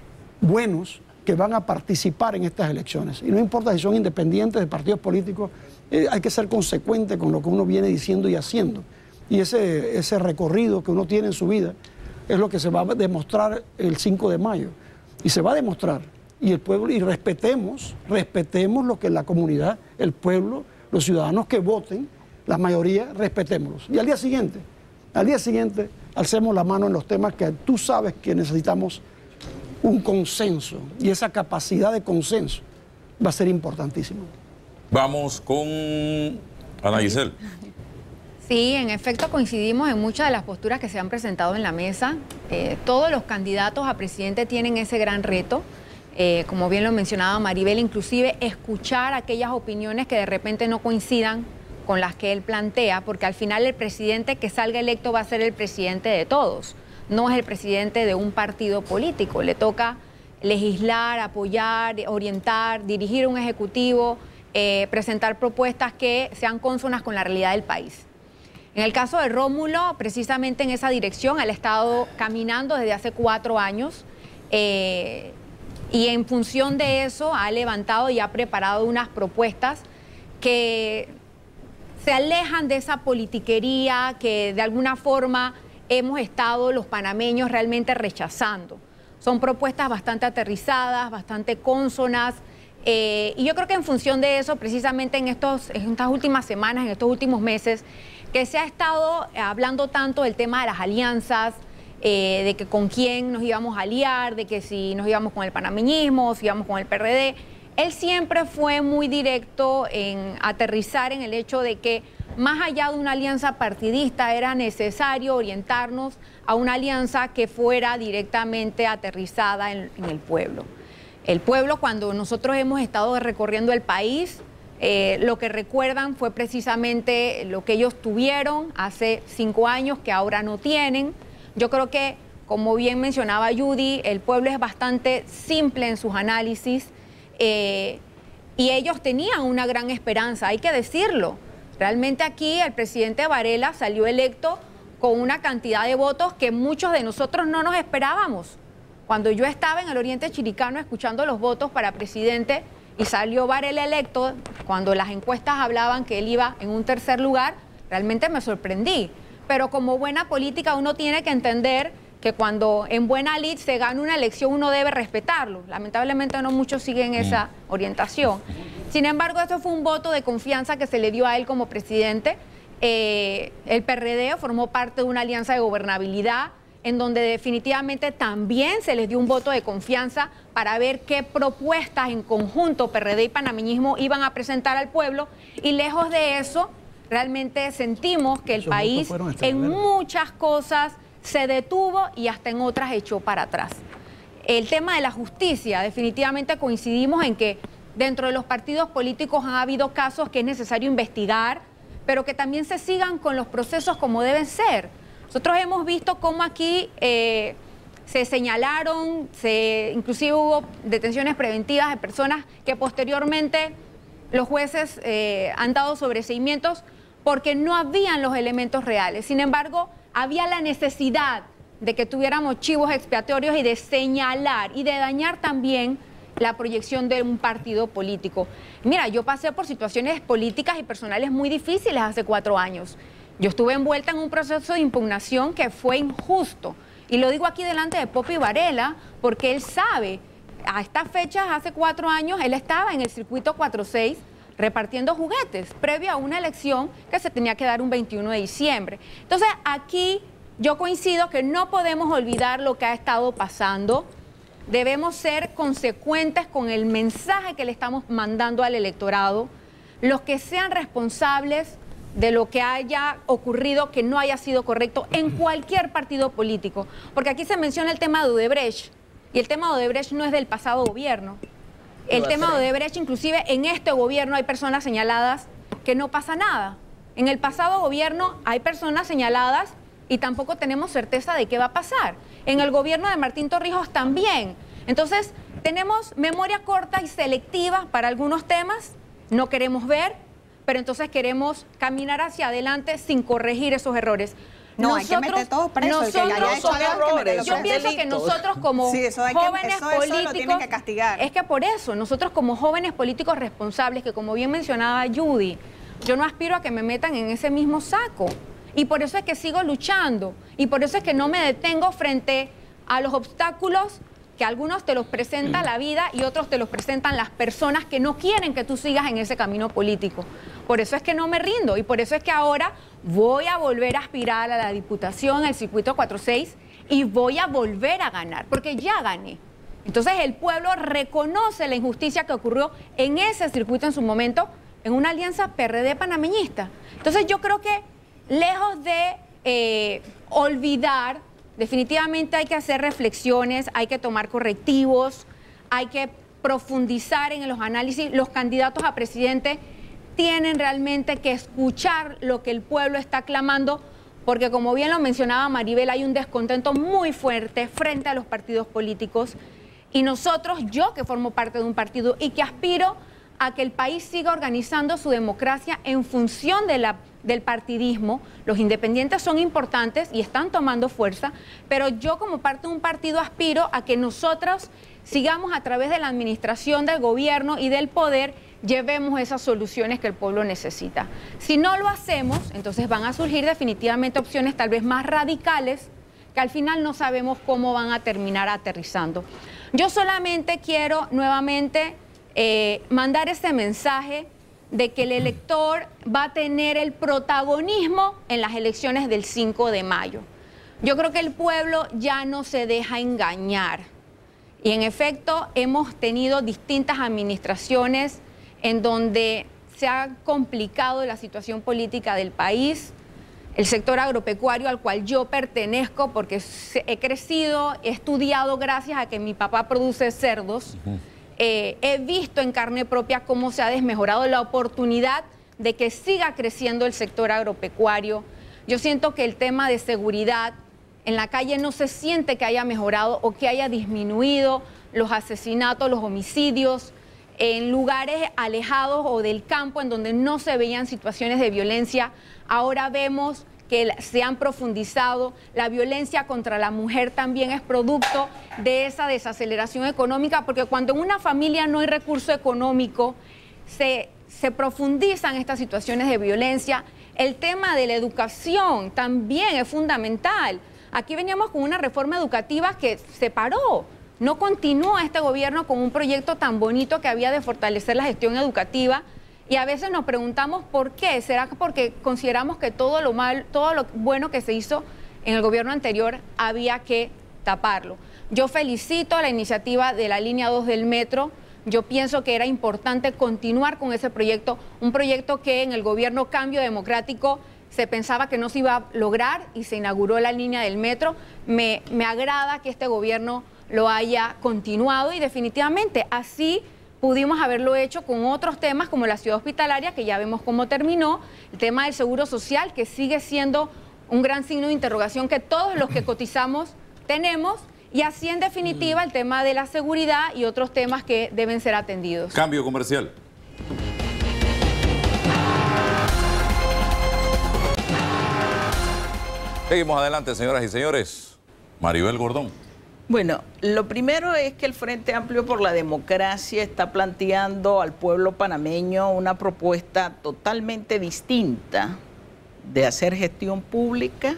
Speaker 7: buenos que van a participar en estas elecciones. Y no importa si son independientes de partidos políticos, eh, hay que ser consecuente con lo que uno viene diciendo y haciendo. Y ese, ese recorrido que uno tiene en su vida es lo que se va a demostrar el cinco de mayo. Y se va a demostrar. Y el pueblo, y respetemos, respetemos lo que la comunidad, el pueblo, los ciudadanos que voten, la mayoría, respetémoslos. Y al día siguiente, al día siguiente, alcemos la mano en los temas que tú sabes que necesitamos un consenso. Y esa capacidad de consenso va a ser importantísima.
Speaker 1: Vamos con Ana Giselle.
Speaker 5: Sí, en efecto coincidimos en muchas de las posturas que se han presentado en la mesa. Eh, todos los candidatos a presidente tienen ese gran reto, eh, como bien lo mencionaba Maribel, inclusive escuchar aquellas opiniones que de repente no coincidan con las que él plantea, porque al final el presidente que salga electo va a ser el presidente de todos, no es el presidente de un partido político. Le toca legislar, apoyar, orientar, dirigir un ejecutivo, eh, presentar propuestas que sean cónsonas con la realidad del país. En el caso de Rómulo, precisamente en esa dirección, él ha estado caminando desde hace cuatro años eh, y en función de eso ha levantado y ha preparado unas propuestas que se alejan de esa politiquería que de alguna forma hemos estado los panameños realmente rechazando. Son propuestas bastante aterrizadas, bastante cónsonas, eh, y yo creo que en función de eso, precisamente en, estos, en estas últimas semanas, en estos últimos meses, que se ha estado hablando tanto del tema de las alianzas, eh, de que con quién nos íbamos a aliar, de que si nos íbamos con el panameñismo, si íbamos con el P R D. Él siempre fue muy directo en aterrizar en el hecho de que más allá de una alianza partidista era necesario orientarnos a una alianza que fuera directamente aterrizada en, en el pueblo. El pueblo, cuando nosotros hemos estado recorriendo el país, Eh, lo que recuerdan fue precisamente lo que ellos tuvieron hace cinco años que ahora no tienen. Yo creo que, como bien mencionaba Judy, el pueblo es bastante simple en sus análisis eh, y ellos tenían una gran esperanza, hay que decirlo. Realmente aquí el presidente Varela salió electo con una cantidad de votos que muchos de nosotros no nos esperábamos. Cuando yo estaba en el Oriente Chiricano escuchando los votos para presidente, y salió Varela electo, cuando las encuestas hablaban que él iba en un tercer lugar, realmente me sorprendí. Pero como buena política uno tiene que entender que cuando en buena lid se gana una elección uno debe respetarlo. Lamentablemente no muchos siguen esa orientación. Sin embargo, eso fue un voto de confianza que se le dio a él como presidente. Eh, el P R D formó parte de una alianza de gobernabilidad en donde definitivamente también se les dio un voto de confianza para ver qué propuestas en conjunto P R D y panameñismo iban a presentar al pueblo, y lejos de eso, realmente sentimos que el
Speaker 7: Esos
Speaker 5: país
Speaker 7: votos fueron
Speaker 5: en
Speaker 7: extraordinarios.
Speaker 5: muchas cosas se detuvo y hasta en otras echó para atrás. El tema de la justicia, definitivamente coincidimos en que dentro de los partidos políticos ha habido casos que es necesario investigar, pero que también se sigan con los procesos como deben ser. Nosotros hemos visto cómo aquí eh, se señalaron, se, inclusive hubo detenciones preventivas de personas que posteriormente los jueces eh, han dado sobreseimientos porque no habían los elementos reales. Sin embargo, había la necesidad de que tuviéramos chivos expiatorios y de señalar y de dañar también la proyección de un partido político. Mira, yo pasé por situaciones políticas y personales muy difíciles hace cuatro años. Yo estuve envuelta en un proceso de impugnación que fue injusto. Y lo digo aquí delante de Popi Varela porque él sabe, a estas fechas, hace cuatro años, él estaba en el circuito cuatro seis repartiendo juguetes, previo a una elección que se tenía que dar un veintiuno de diciembre. Entonces, aquí yo coincido que no podemos olvidar lo que ha estado pasando. Debemos ser consecuentes con el mensaje que le estamos mandando al electorado. Los que sean responsables de lo que haya ocurrido que no haya sido correcto en cualquier partido político. Porque aquí se menciona el tema de Odebrecht, y el tema de Odebrecht no es del pasado gobierno. El tema de Odebrecht, inclusive en este gobierno hay personas señaladas que no pasa nada. En el pasado gobierno hay personas señaladas y tampoco tenemos certeza de qué va a pasar. En el gobierno de Martín Torrijos también. Entonces, tenemos memoria corta y selectiva para algunos temas, no queremos ver, pero entonces queremos caminar hacia adelante sin corregir esos errores.
Speaker 6: No, hay que meter todos presos, el que haya
Speaker 5: nosotros
Speaker 6: hecho algo, hay que meterlo
Speaker 5: yo
Speaker 6: preso.
Speaker 5: pienso que nosotros como
Speaker 6: Sí, eso hay que-
Speaker 5: jóvenes
Speaker 6: eso- eso lo
Speaker 5: políticos,
Speaker 6: tienen que castigar.
Speaker 5: es que por eso, nosotros como jóvenes políticos responsables, que como bien mencionaba Judy, yo no aspiro a que me metan en ese mismo saco. Y por eso es que sigo luchando. Y por eso es que no me detengo frente a los obstáculos que algunos te los presenta la vida y otros te los presentan las personas que no quieren que tú sigas en ese camino político. Por eso es que no me rindo y por eso es que ahora voy a volver a aspirar a la diputación, al circuito cuatro seis, y voy a volver a ganar, porque ya gané. Entonces el pueblo reconoce la injusticia que ocurrió en ese circuito en su momento, en una alianza P R D panameñista. Entonces yo creo que lejos de eh, olvidar, definitivamente hay que hacer reflexiones, hay que tomar correctivos, hay que profundizar en los análisis. Los candidatos a presidente tienen realmente que escuchar lo que el pueblo está clamando, porque como bien lo mencionaba Maribel, hay un descontento muy fuerte frente a los partidos políticos. Y nosotros, yo que formo parte de un partido y que aspiro a que el país siga organizando su democracia en función de la, del partidismo. Los independientes son importantes y están tomando fuerza, pero yo como parte de un partido aspiro a que nosotros sigamos a través de la administración del gobierno y del poder, llevemos esas soluciones que el pueblo necesita. Si no lo hacemos, entonces van a surgir definitivamente opciones tal vez más radicales que al final no sabemos cómo van a terminar aterrizando. Yo solamente quiero nuevamente eh, mandar ese mensaje de que el elector va a tener el protagonismo en las elecciones del cinco de mayo. Yo creo que el pueblo ya no se deja engañar. Y en efecto, hemos tenido distintas administraciones en donde se ha complicado la situación política del país. El sector agropecuario al cual yo pertenezco, porque he crecido, he estudiado gracias a que mi papá produce cerdos, uh-huh. eh, he visto en carne propia cómo se ha desmejorado la oportunidad de que siga creciendo el sector agropecuario. Yo siento que el tema de seguridad en la calle no se siente que haya mejorado o que haya disminuido los asesinatos, los homicidios, en lugares alejados o del campo en donde no se veían situaciones de violencia. Ahora vemos que se han profundizado. La violencia contra la mujer también es producto de esa desaceleración económica, porque cuando en una familia no hay recurso económico, se, se profundizan estas situaciones de violencia. El tema de la educación también es fundamental. Aquí veníamos con una reforma educativa que se paró. No continuó este gobierno con un proyecto tan bonito que había de fortalecer la gestión educativa. Y a veces nos preguntamos por qué. ¿Será porque consideramos que todo lo mal, todo lo bueno que se hizo en el gobierno anterior había que taparlo? Yo felicito la iniciativa de la línea dos del metro. Yo pienso que era importante continuar con ese proyecto, un proyecto que en el gobierno Cambio Democrático se pensaba que no se iba a lograr y se inauguró la línea del metro. Me, me agrada que este gobierno lo haya continuado y definitivamente así pudimos haberlo hecho con otros temas como la ciudad hospitalaria, que ya vemos cómo terminó, el tema del seguro social, que sigue siendo un gran signo de interrogación que todos los que cotizamos tenemos, y así en definitiva el tema de la seguridad y otros temas que deben ser atendidos.
Speaker 1: Cambio comercial. Seguimos adelante, señoras y señores. Maribel Gordón.
Speaker 2: Bueno, lo primero es que el Frente Amplio por la Democracia está planteando al pueblo panameño una propuesta totalmente distinta de hacer gestión pública,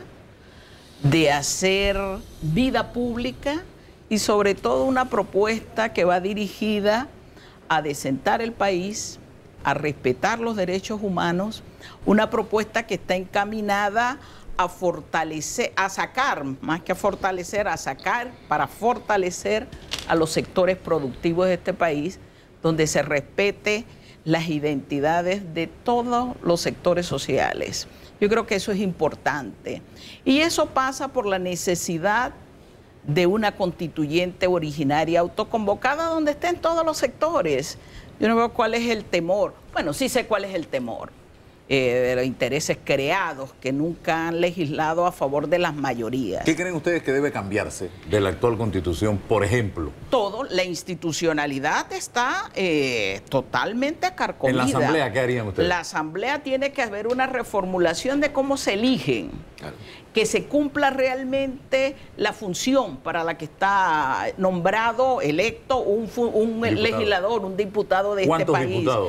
Speaker 2: de hacer vida pública y sobre todo una propuesta que va dirigida a desentar el país, a respetar los derechos humanos, una propuesta que está encaminada a fortalecer, a sacar, más que a fortalecer, a sacar para fortalecer a los sectores productivos de este país, donde se respete las identidades de todos los sectores sociales. Yo creo que eso es importante. Y eso pasa por la necesidad de una constituyente originaria autoconvocada donde estén todos los sectores. Yo no veo cuál es el temor. Bueno, sí sé cuál es el temor. Eh, de los intereses creados que nunca han legislado a favor de las mayorías.
Speaker 1: ¿Qué creen ustedes que debe cambiarse de la actual Constitución, por ejemplo?
Speaker 2: Todo, la institucionalidad está eh, totalmente acarcomida.
Speaker 1: ¿En la Asamblea qué harían ustedes?
Speaker 2: La Asamblea tiene que haber una reformulación de cómo se eligen, claro, que se cumpla realmente la función para la que está nombrado, electo un, un legislador, un diputado de este país.
Speaker 1: ¿Cuántos diputados?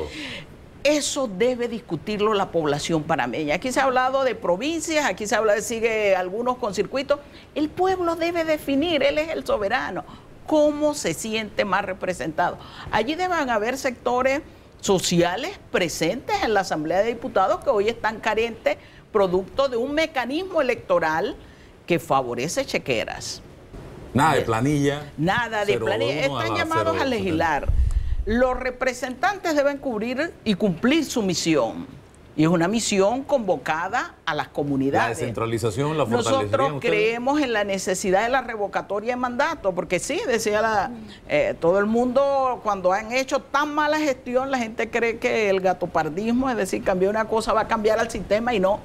Speaker 2: Eso debe discutirlo la población panameña. Aquí se ha hablado de provincias, aquí se habla de sigue algunos con circuitos. El pueblo debe definir, él es el soberano, cómo se siente más representado. Allí deben haber sectores sociales presentes en la Asamblea de Diputados que hoy están carentes, producto de un mecanismo electoral que favorece chequeras.
Speaker 1: Nada de planilla.
Speaker 2: Nada de planilla. Están llamados a legislar. Los representantes deben cubrir y cumplir su misión. Y es una misión convocada a las comunidades.
Speaker 1: La descentralización, la fortalecerían
Speaker 2: Nosotros
Speaker 1: ustedes.
Speaker 2: creemos en la necesidad de la revocatoria de mandato, porque sí, decía la, eh, todo el mundo, cuando han hecho tan mala gestión, la gente cree que el gatopardismo, es decir, cambiar una cosa va a cambiar al sistema y no.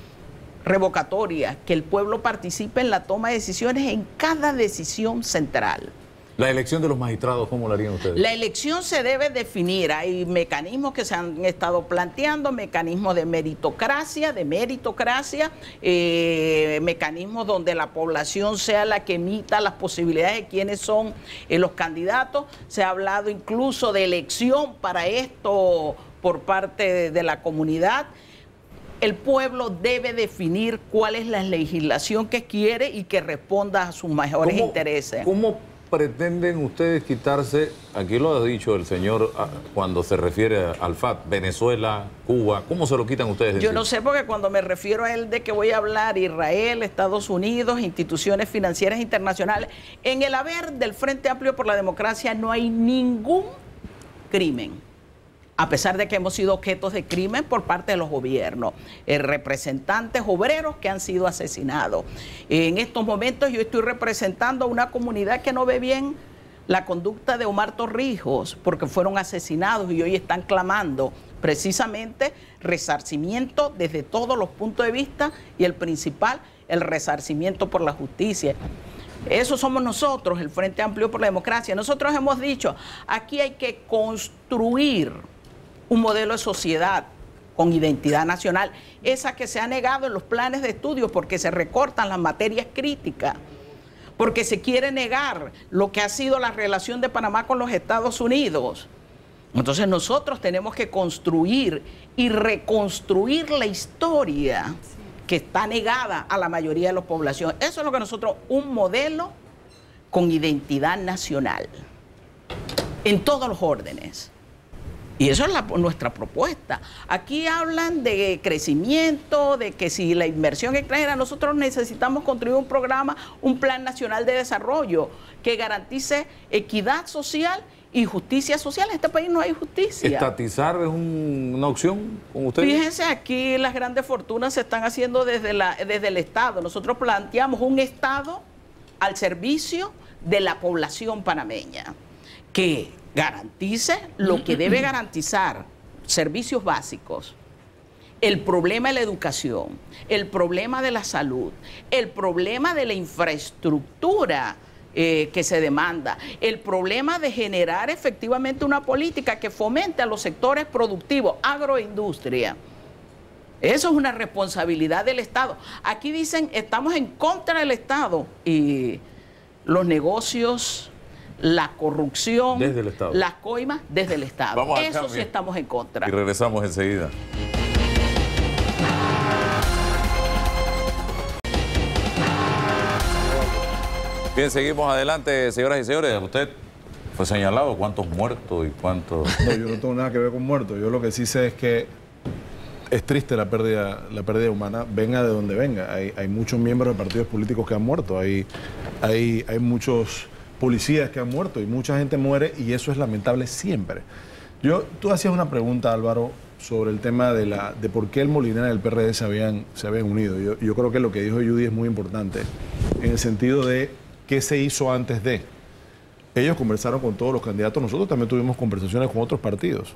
Speaker 2: Revocatoria, que el pueblo participe en la toma de decisiones en cada decisión central.
Speaker 1: La elección de los magistrados, ¿cómo la harían ustedes?
Speaker 2: La elección se debe definir. Hay mecanismos que se han estado planteando, mecanismos de meritocracia, de meritocracia, eh, mecanismos donde la población sea la que emita las posibilidades de quiénes son eh, los candidatos. Se ha hablado incluso de elección para esto por parte de, de la comunidad. El pueblo debe definir cuál es la legislación que quiere y que responda a sus mejores
Speaker 1: ¿Cómo,
Speaker 2: intereses.
Speaker 1: ¿Cómo pretenden ustedes quitarse, aquí lo ha dicho el señor cuando se refiere al F A T, Venezuela, Cuba, ¿cómo se lo quitan ustedes?
Speaker 2: Yo no sé, porque cuando me refiero a él de que voy a hablar Israel, Estados Unidos, instituciones financieras internacionales, en el haber del Frente Amplio por la Democracia no hay ningún crimen, a pesar de que hemos sido objetos de crimen por parte de los gobiernos, eh, representantes obreros que han sido asesinados. En estos momentos yo estoy representando a una comunidad que no ve bien la conducta de Omar Torrijos, porque fueron asesinados y hoy están clamando precisamente resarcimiento desde todos los puntos de vista y el principal, el resarcimiento por la justicia. Eso somos nosotros, el Frente Amplio por la Democracia. Nosotros hemos dicho, aquí hay que construir un modelo de sociedad con identidad nacional, esa que se ha negado en los planes de estudio porque se recortan las materias críticas, porque se quiere negar lo que ha sido la relación de Panamá con los Estados Unidos. Entonces nosotros tenemos que construir y reconstruir la historia que está negada a la mayoría de la población. Eso es lo que nosotros, un modelo con identidad nacional, en todos los órdenes. Y eso es la, nuestra propuesta. Aquí hablan de crecimiento, de que si la inversión extranjera, nosotros necesitamos construir un programa, un plan nacional de desarrollo que garantice equidad social y justicia social. En este país no hay justicia.
Speaker 1: ¿Estatizar es un, una opción con ustedes?
Speaker 2: Fíjense, aquí las grandes fortunas se están haciendo desde, la, desde el Estado. Nosotros planteamos un Estado al servicio de la población panameña, que garantice lo que debe garantizar, servicios básicos, el problema de la educación, el problema de la salud, el problema de la infraestructura eh, que se demanda, el problema de generar efectivamente una política que fomente a los sectores productivos, agroindustria. Eso es una responsabilidad del Estado. Aquí dicen, estamos en contra del Estado, y los negocios, la corrupción,
Speaker 1: desde el Estado,
Speaker 2: las coimas desde el Estado.
Speaker 1: Vamos al
Speaker 2: Eso
Speaker 1: cambio.
Speaker 2: sí estamos en contra.
Speaker 1: Y regresamos enseguida. Bien, seguimos adelante, señoras y señores. Usted fue señalado cuántos muertos y cuántos...
Speaker 3: No, yo no tengo nada que ver con muertos. Yo lo que sí sé es que es triste la pérdida, la pérdida humana, venga de donde venga. Hay, hay muchos miembros de partidos políticos que han muerto. Hay, hay, hay muchos policías que han muerto y mucha gente muere, y eso es lamentable siempre. Yo, tú hacías una pregunta, Álvaro, sobre el tema de, la, de por qué el Molinera y el P R D se habían, se habían unido. Yo, yo creo que lo que dijo Judy es muy importante, en el sentido de qué se hizo antes de. Ellos conversaron con todos los candidatos, nosotros también tuvimos conversaciones con otros partidos.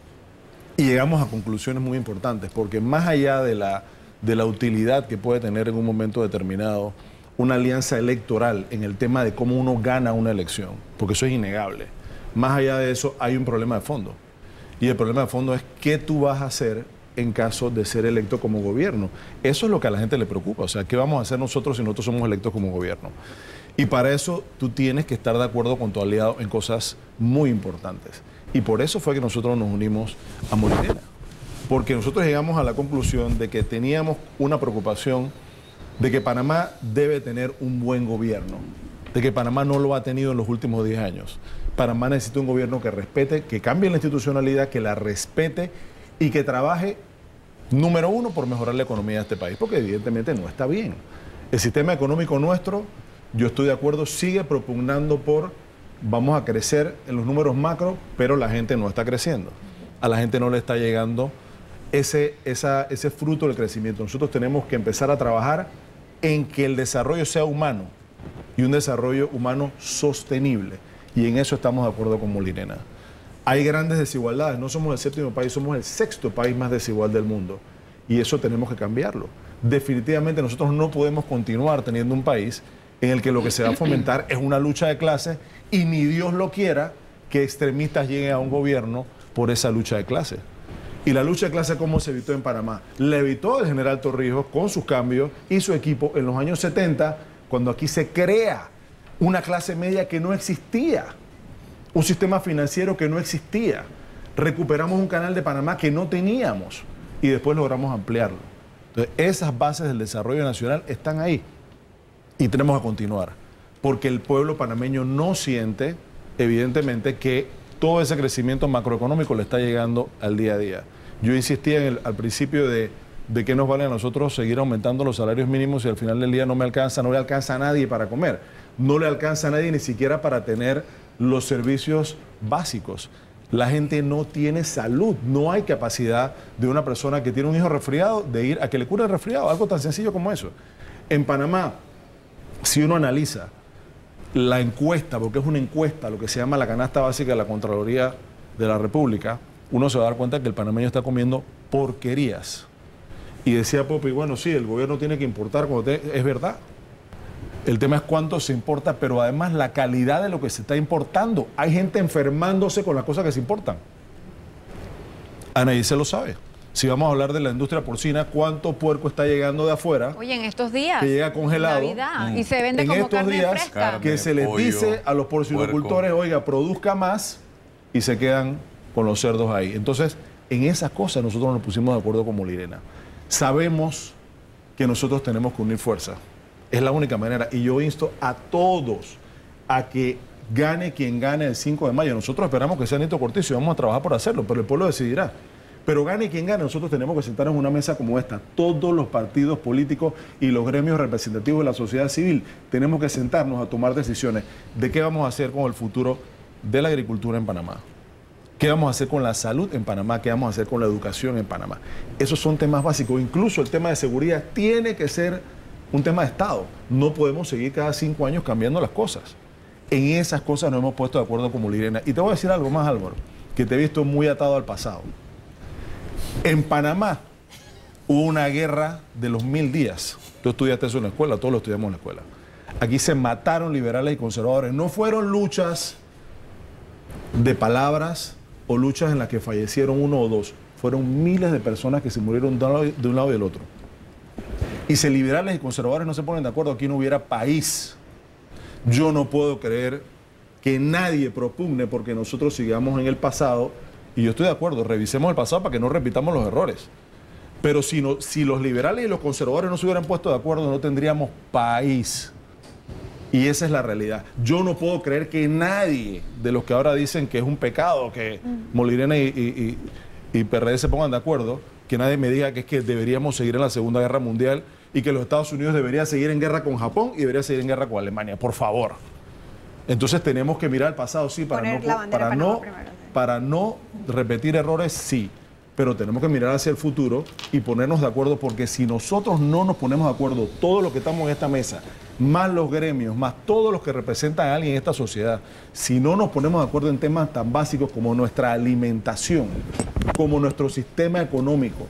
Speaker 3: Y llegamos a conclusiones muy importantes, porque más allá de la, de la utilidad que puede tener en un momento determinado una alianza electoral en el tema de cómo uno gana una elección, porque eso es innegable, más allá de eso hay un problema de fondo. Y el problema de fondo es qué tú vas a hacer en caso de ser electo como gobierno. Eso es lo que a la gente le preocupa. O sea, ¿qué vamos a hacer nosotros si nosotros somos electos como gobierno? Y para eso tú tienes que estar de acuerdo con tu aliado en cosas muy importantes. Y por eso fue que nosotros nos unimos a Molinera. Porque nosotros llegamos a la conclusión de que teníamos una preocupación de que Panamá debe tener un buen gobierno, de que Panamá no lo ha tenido en los últimos diez años. Panamá necesita un gobierno que respete, que cambie la institucionalidad, que la respete y que trabaje, número uno, por mejorar la economía de este país, porque evidentemente no está bien. El sistema económico nuestro, yo estoy de acuerdo, sigue propugnando por vamos a crecer en los números macro, pero la gente no está creciendo. A la gente no le está llegando ese, esa, ese fruto del crecimiento. Nosotros tenemos que empezar a trabajar en que el desarrollo sea humano y un desarrollo humano sostenible. Y en eso estamos de acuerdo con Molinera. Hay grandes desigualdades. No somos el séptimo país, somos el sexto país más desigual del mundo. Y eso tenemos que cambiarlo. Definitivamente nosotros no podemos continuar teniendo un país en el que lo que se va a fomentar es una lucha de clases y ni Dios lo quiera que extremistas lleguen a un gobierno por esa lucha de clases. Y la lucha de clases, ¿cómo se evitó en Panamá? La evitó el general Torrijos con sus cambios y su equipo en los años setenta, cuando aquí se crea una clase media que no existía, un sistema financiero que no existía. Recuperamos un canal de Panamá que no teníamos y después logramos ampliarlo. Entonces, esas bases del desarrollo nacional están ahí y tenemos que continuar, porque el pueblo panameño no siente, evidentemente, que todo ese crecimiento macroeconómico le está llegando al día a día. Yo insistía en el, al principio de, de qué nos vale a nosotros seguir aumentando los salarios mínimos y al final del día no me alcanza, no le alcanza a nadie para comer, no le alcanza a nadie ni siquiera para tener los servicios básicos. La gente no tiene salud, no hay capacidad de una persona que tiene un hijo resfriado de ir a que le cure el resfriado, algo tan sencillo como eso. En Panamá, si uno analiza la encuesta, porque es una encuesta, lo que se llama la canasta básica de la Contraloría de la República, uno se va a dar cuenta que el panameño está comiendo porquerías. Y decía Popi, bueno, sí, el gobierno tiene que importar, cuando te... es verdad. El tema es cuánto se importa, pero además la calidad de lo que se está importando. Hay gente enfermándose con las cosas que se importan. Anaí se lo sabe. Si vamos a hablar de la industria porcina, ¿cuánto puerco está llegando de afuera?
Speaker 5: Oye, en estos días.
Speaker 3: Que llega congelado.
Speaker 5: Navidad, mm. Y se vende
Speaker 3: en
Speaker 5: como
Speaker 3: estos
Speaker 5: carne
Speaker 3: días,
Speaker 5: fresca.
Speaker 1: Carne,
Speaker 3: que se les
Speaker 1: pollo,
Speaker 3: dice a los porcinocultores,
Speaker 1: puerco.
Speaker 3: oiga, produzca más, y se quedan con los cerdos ahí. Entonces, en esas cosas nosotros nos pusimos de acuerdo con Molinera. Sabemos que nosotros tenemos que unir fuerzas. Es la única manera. Y yo insto a todos a que gane quien gane el cinco de mayo. Nosotros esperamos que sea Nito Cortizo y vamos a trabajar por hacerlo, pero el pueblo decidirá. Pero gane quien gane, nosotros tenemos que sentarnos en una mesa como esta. Todos los partidos políticos y los gremios representativos de la sociedad civil tenemos que sentarnos a tomar decisiones de qué vamos a hacer con el futuro de la agricultura en Panamá. ¿Qué vamos a hacer con la salud en Panamá? ¿Qué vamos a hacer con la educación en Panamá? Esos son temas básicos. Incluso el tema de seguridad tiene que ser un tema de Estado. No podemos seguir cada cinco años cambiando las cosas. En esas cosas nos hemos puesto de acuerdo con Molirena. Y te voy a decir algo más, Álvaro, que te he visto muy atado al pasado. En Panamá hubo una guerra de los mil días. Tú estudiaste eso en la escuela, todos lo estudiamos en la escuela. Aquí se mataron liberales y conservadores. No fueron luchas de palabras o luchas en las que fallecieron uno o dos. Fueron miles de personas que se murieron de un lado, de un lado y del otro. Y si liberales y conservadores no se ponen de acuerdo, aquí no hubiera país. Yo no puedo creer que nadie propugne porque nosotros sigamos en el pasado. Y yo estoy de acuerdo, revisemos el pasado para que no repitamos los errores. Pero si, no, si los liberales y los conservadores no se hubieran puesto de acuerdo, no tendríamos país. Y esa es la realidad. Yo no puedo creer que nadie de los que ahora dicen que es un pecado que Molirena y, y, y, y P R D se pongan de acuerdo, que nadie me diga que es que deberíamos seguir en la Segunda Guerra Mundial y que los Estados Unidos deberían seguir en guerra con Japón y debería seguir en guerra con Alemania. Por favor. Entonces tenemos que mirar al pasado, sí, para no, para, no, para no repetir errores, sí. Pero tenemos que mirar hacia el futuro y ponernos de acuerdo, porque si nosotros no nos ponemos de acuerdo, todos los que estamos en esta mesa, más los gremios, más todos los que representan a alguien en esta sociedad, si no nos ponemos de acuerdo en temas tan básicos como nuestra alimentación, como nuestro sistema económico,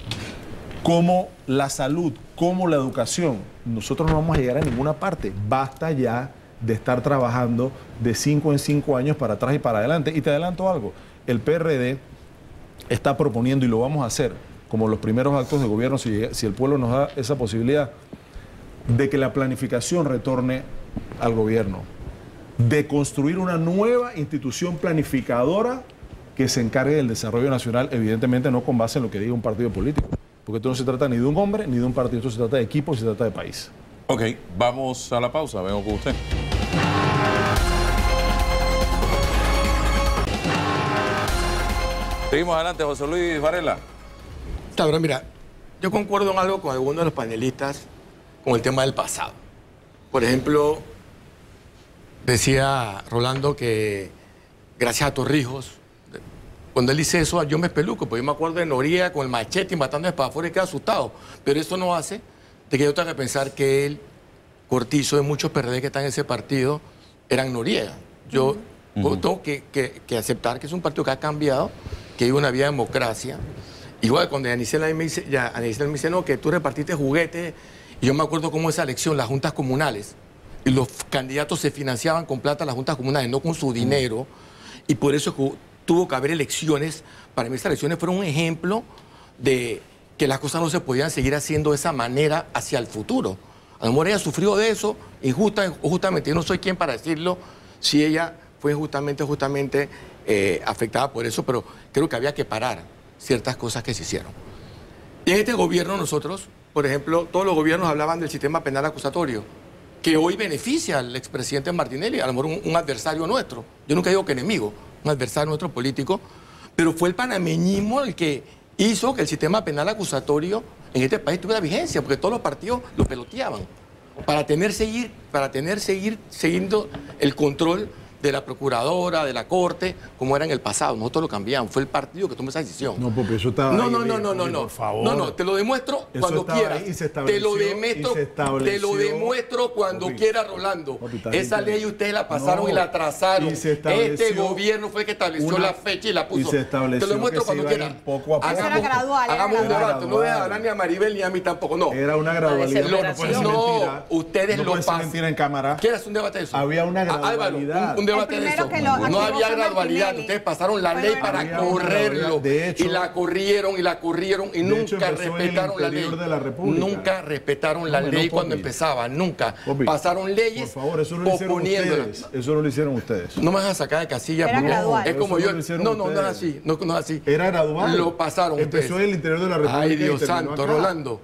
Speaker 3: como la salud, como la educación, nosotros no vamos a llegar a ninguna parte. Basta ya de estar trabajando de cinco en cinco años para atrás y para adelante. Y te adelanto algo, el P R D está proponiendo, y lo vamos a hacer como los primeros actos de gobierno, si, si el pueblo nos da esa posibilidad, de que la planificación retorne al gobierno, de construir una nueva institución planificadora que se encargue del desarrollo nacional, evidentemente no con base en lo que diga un partido político, porque esto no se trata ni de un hombre ni de un partido, esto se trata de equipo, se trata de país.
Speaker 1: Ok, vamos a la pausa, vengo con usted. Seguimos adelante, José Luis Varela.
Speaker 4: Claro, mira, yo concuerdo en algo con algunos de los panelistas con el tema del pasado. Por ejemplo, decía Rolando que gracias a Torrijos, cuando él dice eso, yo me espeluco, porque yo me acuerdo de Noriega con el machete y matando espadaforos y quedé asustado. Pero eso no hace de que yo tenga que pensar que él, Cortizo, de muchos P R D que están en ese partido, eran Noriega. Yo uh-huh. tengo que, que, que aceptar que es un partido que ha cambiado, que vive una vida de democracia. Igual cuando Anicela me dice, ya, Anicela me dice, no, que tú repartiste juguetes, y yo me acuerdo cómo esa elección, las juntas comunales, y los candidatos se financiaban con plata las juntas comunales, no con su dinero, y por eso tuvo que haber elecciones. Para mí esas elecciones fueron un ejemplo de que las cosas no se podían seguir haciendo de esa manera hacia el futuro. A lo mejor ella sufrió de eso, injusta, justamente, yo no soy quien para decirlo, si ella fue injustamente, justamente eh, afectada por eso, pero creo que había que parar ciertas cosas que se hicieron. Y en este gobierno nosotros, por ejemplo, todos los gobiernos hablaban del sistema penal acusatorio, que hoy beneficia al expresidente Martinelli, a lo mejor un, un adversario nuestro. Yo nunca digo que enemigo, un adversario nuestro político, pero fue el panameñismo el que hizo que el sistema penal acusatorio en este país tuviera vigencia, porque todos los partidos lo peloteaban para tener seguir, para tener seguir siguiendo el control de la procuradora, de la corte, como era en el pasado. Nosotros lo cambiamos. Fue el partido que tomó esa decisión.
Speaker 3: No, porque eso estaba
Speaker 4: no,
Speaker 3: ahí.
Speaker 4: No, no, no, no, no. Por favor. No, no, te lo demuestro
Speaker 3: eso
Speaker 4: cuando quieras.
Speaker 3: Te
Speaker 4: lo demuestro, te lo demuestro cuando papi, quiera, Rolando. Papi, esa ley ustedes la pasaron no, y la trazaron. Y este gobierno fue el que estableció una, la fecha y la puso.
Speaker 3: Y se estableció
Speaker 4: te lo demuestro cuando quieras.
Speaker 3: Poco a poco.
Speaker 6: Hagamos, era gradual,
Speaker 4: hagamos
Speaker 6: era
Speaker 4: un
Speaker 6: gradual.
Speaker 4: debate. No voy a hablar ni a Maribel ni a mí tampoco. No.
Speaker 3: Era una gradualidad.
Speaker 4: No, ustedes lo pasaron.
Speaker 3: Mentira en cámara.
Speaker 4: ¿Quieres un debate de eso?
Speaker 3: Había una gradualidad.
Speaker 4: Un debate de eso. No había gradualidad, ustedes pasaron la ley para correrlo y la corrieron y la corrieron y nunca respetaron la ley. Nunca respetaron la ley cuando empezaba, nunca. Pasaron leyes posponiéndolas.
Speaker 3: Eso no lo hicieron ustedes.
Speaker 4: No me vas a sacar de casilla porque es como yo. No, no, no es así, no es así.
Speaker 3: Era gradual.
Speaker 4: Lo pasaron ustedes.
Speaker 3: Empezó en el interior de la República.
Speaker 4: Ay, Dios santo, Rolando.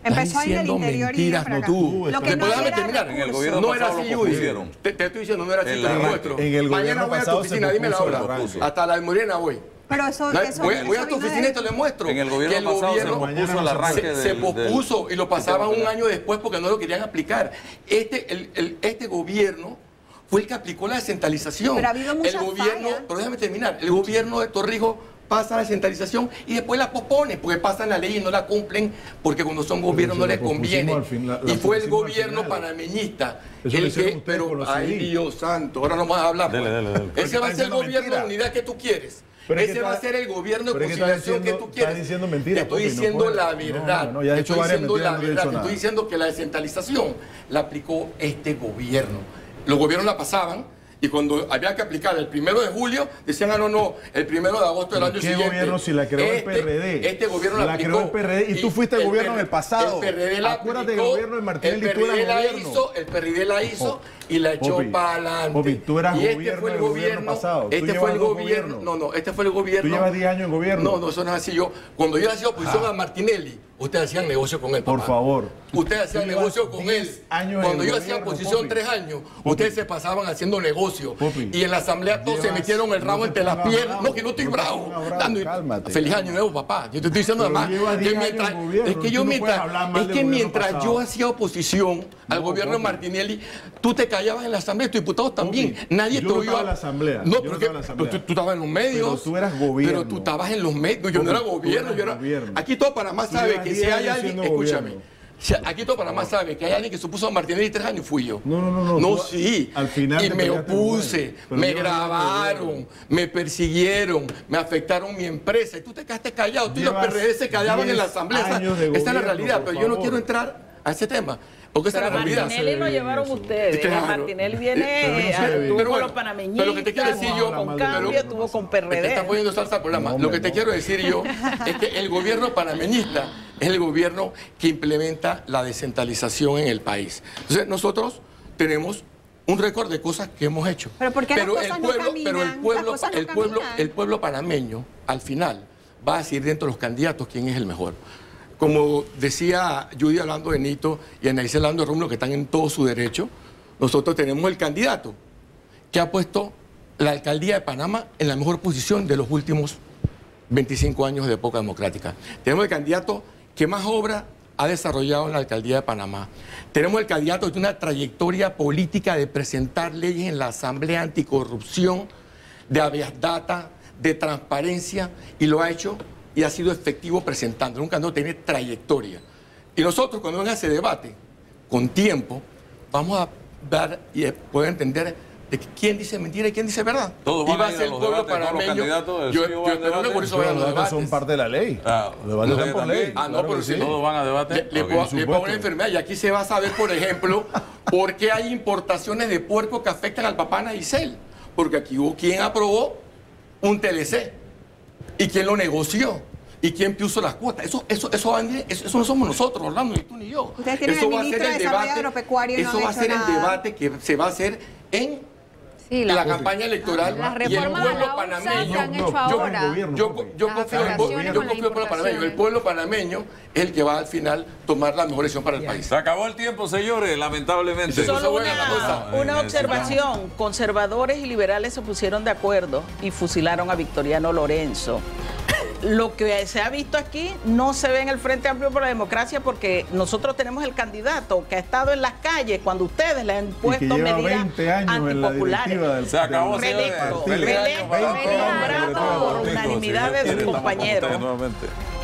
Speaker 6: Empezó ahí en el
Speaker 4: diciendo
Speaker 6: interior y
Speaker 4: mentiras,
Speaker 6: para
Speaker 4: no
Speaker 6: acá.
Speaker 4: tú.
Speaker 6: Lo que
Speaker 4: ¿Me
Speaker 6: no
Speaker 4: puedes
Speaker 6: era
Speaker 4: terminar?
Speaker 1: En el gobierno
Speaker 4: no era
Speaker 1: pasado
Speaker 4: así,
Speaker 1: lo
Speaker 4: Judy.
Speaker 1: propusieron.
Speaker 4: Te, te estoy diciendo, no era así,
Speaker 1: En
Speaker 4: te
Speaker 1: la-
Speaker 4: lo muestro.
Speaker 3: en el
Speaker 4: Mañana
Speaker 3: gobierno
Speaker 4: voy a tu
Speaker 3: pasado se
Speaker 4: oficina, dime la
Speaker 3: propuso
Speaker 4: hora.
Speaker 3: el arranque.
Speaker 4: Hasta la de Morena voy.
Speaker 6: Pero eso,
Speaker 4: No,
Speaker 6: eso,
Speaker 4: voy,
Speaker 6: eso
Speaker 4: voy a tu
Speaker 6: vino
Speaker 4: oficina
Speaker 6: de-
Speaker 4: y te lo muestro.
Speaker 1: En el gobierno
Speaker 4: que el
Speaker 1: pasado
Speaker 4: gobierno
Speaker 1: se pospuso el arranque
Speaker 4: se,
Speaker 1: del,
Speaker 4: se pospuso
Speaker 1: del-
Speaker 4: y lo pasaban
Speaker 1: del-
Speaker 4: un año después porque no lo querían aplicar. Este, el, el- este gobierno fue el que aplicó la descentralización.
Speaker 6: Pero ha habido muchas
Speaker 4: el gobierno,
Speaker 6: fallas.
Speaker 4: pero déjame terminar, el gobierno de Torrijos pasa la descentralización y después la pospone porque pasan la ley y no la cumplen porque cuando son gobiernos
Speaker 3: si
Speaker 4: no
Speaker 3: la
Speaker 4: les conviene.
Speaker 3: propusimos al fin, la- la
Speaker 4: y fue el
Speaker 3: propusimos al
Speaker 4: gobierno
Speaker 3: final.
Speaker 4: panameñista
Speaker 3: Eso lo
Speaker 4: el
Speaker 3: hicieron
Speaker 4: que,
Speaker 3: ustedes
Speaker 4: pero
Speaker 3: con los
Speaker 4: ay
Speaker 3: C D I.
Speaker 4: Dios santo, ahora no más a hablar.
Speaker 1: Dele,
Speaker 4: pues.
Speaker 1: dele, dele.
Speaker 3: Pero
Speaker 4: Ese
Speaker 3: es
Speaker 4: va a
Speaker 3: que
Speaker 4: ser el
Speaker 3: estás
Speaker 4: gobierno
Speaker 3: diciendo
Speaker 4: de unidad que tú quieres.
Speaker 3: Pero es que
Speaker 4: Ese va a
Speaker 3: está-
Speaker 4: ser el gobierno de
Speaker 3: pero es que estás
Speaker 4: conciliación que
Speaker 3: diciendo-
Speaker 4: tú quieres.
Speaker 3: estás diciendo mentiras,
Speaker 4: Te estoy
Speaker 3: Popi, no
Speaker 4: diciendo
Speaker 3: puedes.
Speaker 4: la
Speaker 3: No,
Speaker 4: verdad.
Speaker 3: no, no, ya has
Speaker 4: Te
Speaker 3: hecho
Speaker 4: estoy
Speaker 3: varias
Speaker 4: diciendo la
Speaker 3: mentiras, no te he
Speaker 4: verdad.
Speaker 3: dicho
Speaker 4: Te estoy
Speaker 3: nada.
Speaker 4: diciendo que la descentralización la aplicó este gobierno. Los gobiernos la pasaban y cuando había que aplicar el primero de julio, decían, ah, no, no, el primero de agosto del
Speaker 3: ¿Pero
Speaker 4: año
Speaker 3: qué
Speaker 4: siguiente.
Speaker 3: gobierno si la creó el
Speaker 4: Este-
Speaker 3: P R D?
Speaker 4: Este gobierno la,
Speaker 3: La
Speaker 4: aplicó.
Speaker 3: creó el P R D y tú fuiste el gobierno en el pasado.
Speaker 4: El P R D la
Speaker 3: Acuérdate
Speaker 4: aplicó,
Speaker 3: que el gobierno de Martinelli,
Speaker 4: el
Speaker 3: tú eras
Speaker 4: P R D la
Speaker 3: gobierno.
Speaker 4: hizo, el P R D la hizo y la echó
Speaker 3: Popi,
Speaker 4: para adelante.
Speaker 3: Popi, tú eras
Speaker 4: y este
Speaker 3: gobierno
Speaker 4: fue el
Speaker 3: del gobierno
Speaker 4: gobierno
Speaker 3: pasado. Tú
Speaker 4: Este
Speaker 3: llevas
Speaker 4: fue el
Speaker 3: dos
Speaker 4: gobierno.
Speaker 3: gobiernos.
Speaker 4: No, no, este fue el gobierno.
Speaker 3: Tú llevas diez años en gobierno.
Speaker 4: No, no, eso no es así. Yo, cuando yo hacía oposición
Speaker 3: Ah.
Speaker 4: a Martinelli, ustedes hacían negocio con él,
Speaker 3: Por
Speaker 4: papá.
Speaker 3: favor.
Speaker 4: Ustedes hacían
Speaker 3: Tú llevas
Speaker 4: negocio con
Speaker 3: diez
Speaker 4: él.
Speaker 3: años en
Speaker 4: Cuando
Speaker 3: el
Speaker 4: yo hacía
Speaker 3: gobierno,
Speaker 4: oposición
Speaker 3: Popi.
Speaker 4: tres años,
Speaker 3: Popi.
Speaker 4: ustedes se pasaban haciendo negocio.
Speaker 3: Popi.
Speaker 4: Y en la asamblea todos se
Speaker 3: Llevas-
Speaker 4: metieron el rabo
Speaker 3: no te
Speaker 4: entre las
Speaker 3: pongas
Speaker 4: piernas.
Speaker 3: bravo,
Speaker 4: No, que no estoy
Speaker 3: no te
Speaker 4: bravo.
Speaker 3: pongas bravo,
Speaker 4: Dando-
Speaker 3: cálmate.
Speaker 4: Feliz año nuevo, papá. Yo te estoy diciendo
Speaker 3: Pero
Speaker 4: nada más.
Speaker 3: llevas
Speaker 4: que
Speaker 3: diez
Speaker 4: mientras,
Speaker 3: años en gobierno,
Speaker 4: es que
Speaker 3: tú
Speaker 4: yo
Speaker 3: no
Speaker 4: mientras,
Speaker 3: puedes hablar mal
Speaker 4: es
Speaker 3: del
Speaker 4: que
Speaker 3: gobierno
Speaker 4: mientras
Speaker 3: pasado.
Speaker 4: yo hacía oposición al
Speaker 3: No,
Speaker 4: gobierno de
Speaker 3: Popi.
Speaker 4: Martinelli, tú te callabas en la asamblea, tus diputados también.
Speaker 3: Popi,
Speaker 4: Nadie
Speaker 3: yo
Speaker 4: te
Speaker 3: no
Speaker 4: oyó.
Speaker 3: estaba en la asamblea,
Speaker 4: No,
Speaker 3: yo no
Speaker 4: porque
Speaker 3: estaba en la asamblea.
Speaker 4: tú, tú estabas en los medios.
Speaker 3: Pero tú eras gobierno.
Speaker 4: Pero tú estabas en los medios. Yo no era
Speaker 3: Popi, tú
Speaker 4: gobierno.
Speaker 3: eras
Speaker 4: Yo era,
Speaker 3: gobierno.
Speaker 4: aquí todo Panamá
Speaker 3: Tú
Speaker 4: sabe
Speaker 3: llevas
Speaker 4: que
Speaker 3: diez
Speaker 4: si hay
Speaker 3: años
Speaker 4: alguien,
Speaker 3: siendo
Speaker 4: escúchame.
Speaker 3: gobierno.
Speaker 4: Si aquí todo Panamá sabe que hay alguien que se opuso a Martinelli tres años, fui yo.
Speaker 3: No, no, no, no.
Speaker 4: No,
Speaker 3: Tú,
Speaker 4: sí.
Speaker 3: al final
Speaker 4: y
Speaker 3: te
Speaker 4: me
Speaker 3: peleaste
Speaker 4: opuse,
Speaker 3: con él. Pero
Speaker 4: me
Speaker 3: yo no era
Speaker 4: grabaron,
Speaker 3: gobierno.
Speaker 4: me persiguieron, me afectaron mi empresa. Y tú te quedaste callado. Tú y los
Speaker 3: Llevas
Speaker 4: P R D se callaban en la
Speaker 3: diez
Speaker 4: asamblea. Esa,
Speaker 3: años de
Speaker 4: esa es la
Speaker 3: gobierno,
Speaker 4: realidad.
Speaker 3: por
Speaker 4: Pero yo no
Speaker 3: favor.
Speaker 4: quiero entrar a ese tema. Porque esa
Speaker 2: Pero
Speaker 4: es
Speaker 2: a
Speaker 4: la realidad.
Speaker 2: Martinelli lo llevaron ustedes.
Speaker 4: Claro.
Speaker 2: Martinelli
Speaker 4: Pero
Speaker 2: viene,
Speaker 4: no se
Speaker 2: eh,
Speaker 3: ve bien.
Speaker 2: tuvo
Speaker 4: Pero
Speaker 2: con
Speaker 4: bueno,
Speaker 2: los panameñistas,
Speaker 4: pero lo que te quiero decir yo,
Speaker 2: tuvo
Speaker 3: pero-
Speaker 2: con Cambio, tuvo con P R
Speaker 4: Te está
Speaker 2: D.
Speaker 4: poniendo salsa al programa.
Speaker 3: No,
Speaker 4: Lo que
Speaker 3: hombre,
Speaker 4: te
Speaker 3: no.
Speaker 4: quiero decir yo es que el gobierno panameñista es el gobierno que implementa la descentralización en el país. Entonces, nosotros tenemos un récord de cosas que hemos hecho.
Speaker 6: Pero ¿por qué las cosas
Speaker 4: el
Speaker 6: no
Speaker 4: pueblo,
Speaker 6: caminan?
Speaker 4: pero el
Speaker 6: Las
Speaker 4: pueblo,
Speaker 6: cosas no
Speaker 4: el pueblo,
Speaker 6: caminan.
Speaker 4: el pueblo panameño, al final, va a decidir dentro de los candidatos quién es el mejor. Como decía Judy hablando de Nito y Anaíse hablando de Rómulo, que están en todo su derecho, nosotros tenemos el candidato que ha puesto la alcaldía de Panamá en la mejor posición de los últimos veinticinco años de época democrática. Tenemos el candidato que más obra ha desarrollado en la alcaldía de Panamá. Tenemos el candidato que tiene una trayectoria política de presentar leyes en la Asamblea Anticorrupción, de habeas data, de transparencia, y lo ha hecho y ha sido efectivo presentando. Un candidato que tiene trayectoria. Y nosotros, cuando venga ese debate, con tiempo, vamos a ver y poder entender de que quién dice mentira y quién dice verdad.
Speaker 1: Todos
Speaker 4: y
Speaker 1: van
Speaker 4: va
Speaker 1: a
Speaker 4: a
Speaker 1: ir
Speaker 4: ser
Speaker 1: a
Speaker 4: el
Speaker 1: los
Speaker 4: pueblo
Speaker 1: debates, todos los
Speaker 4: panameño.
Speaker 1: candidatos, el
Speaker 4: Yo,
Speaker 1: C I O
Speaker 4: yo
Speaker 1: va al
Speaker 4: espero que
Speaker 1: debate.
Speaker 4: por eso
Speaker 3: Pero
Speaker 4: vayan
Speaker 3: los
Speaker 4: los
Speaker 3: debates
Speaker 4: debates.
Speaker 3: son parte de la ley.
Speaker 1: Ah,
Speaker 3: Los debates
Speaker 1: ¿ustedes
Speaker 3: están por
Speaker 1: también?
Speaker 3: ley.
Speaker 4: Ah, no,
Speaker 3: Claro
Speaker 4: pero
Speaker 3: que
Speaker 4: sí.
Speaker 3: sí.
Speaker 1: ¿Todos van a debate?
Speaker 4: Le, le
Speaker 1: Ok.
Speaker 4: puedo,
Speaker 3: por
Speaker 4: le pongo una
Speaker 3: supuesto.
Speaker 4: enfermedad y aquí se va a saber, por ejemplo, por qué hay importaciones de puerco que afectan al papá Nagicel. Porque aquí hubo quien aprobó un T L C y quién lo negoció y quién puso las cuotas. Eso, eso, eso, va a venir- eso, eso no somos nosotros, Orlando, ni tú ni yo.
Speaker 6: Ustedes tienen
Speaker 4: Eso
Speaker 6: el
Speaker 4: va a ser
Speaker 6: ministro de
Speaker 4: el
Speaker 6: Desarrollo
Speaker 4: debate.
Speaker 6: Agropecuario y no
Speaker 4: Eso
Speaker 6: han
Speaker 4: va a
Speaker 6: hecho
Speaker 4: ser el
Speaker 6: nada.
Speaker 4: debate que se va a hacer en
Speaker 5: Sí,
Speaker 4: la,
Speaker 5: la-
Speaker 4: campaña electoral
Speaker 5: Las
Speaker 4: y el
Speaker 5: reformas a
Speaker 4: pueblo
Speaker 5: la U S A
Speaker 4: panameño.
Speaker 5: se han
Speaker 3: No,
Speaker 5: hecho
Speaker 3: yo-
Speaker 5: ahora.
Speaker 3: gobierno.
Speaker 4: Yo, yo
Speaker 5: Las
Speaker 4: confío, en,
Speaker 5: afiliaciones
Speaker 4: yo
Speaker 5: con las
Speaker 4: confío en el pueblo panameño. El
Speaker 5: importaciones.
Speaker 4: pueblo panameño es el que va al final tomar la mejor decisión para el país.
Speaker 1: Se acabó el tiempo, señores, lamentablemente.
Speaker 4: Eso
Speaker 2: Solo
Speaker 4: buena la cosa.
Speaker 2: una, una observación. Conservadores y liberales se pusieron de acuerdo y fusilaron a Victoriano Lorenzo. Lo que se ha visto aquí no se ve en el Frente Amplio por la Democracia porque nosotros tenemos el candidato que ha estado en las calles cuando ustedes le han
Speaker 3: Y que
Speaker 2: puesto
Speaker 3: lleva
Speaker 2: medidas
Speaker 3: veinte años en la
Speaker 2: antipopulares.
Speaker 3: directiva del
Speaker 1: Se acabó,
Speaker 3: del-
Speaker 1: señores.
Speaker 2: Reelecto,
Speaker 1: Feliz año
Speaker 2: reelecto,
Speaker 1: para
Speaker 3: veinte
Speaker 1: todos.
Speaker 3: años,
Speaker 2: nombrado
Speaker 3: secretario
Speaker 2: por
Speaker 3: de
Speaker 2: unanimidad de
Speaker 1: Estamos
Speaker 2: sus
Speaker 1: con ustedes
Speaker 2: compañeros.
Speaker 1: nuevamente.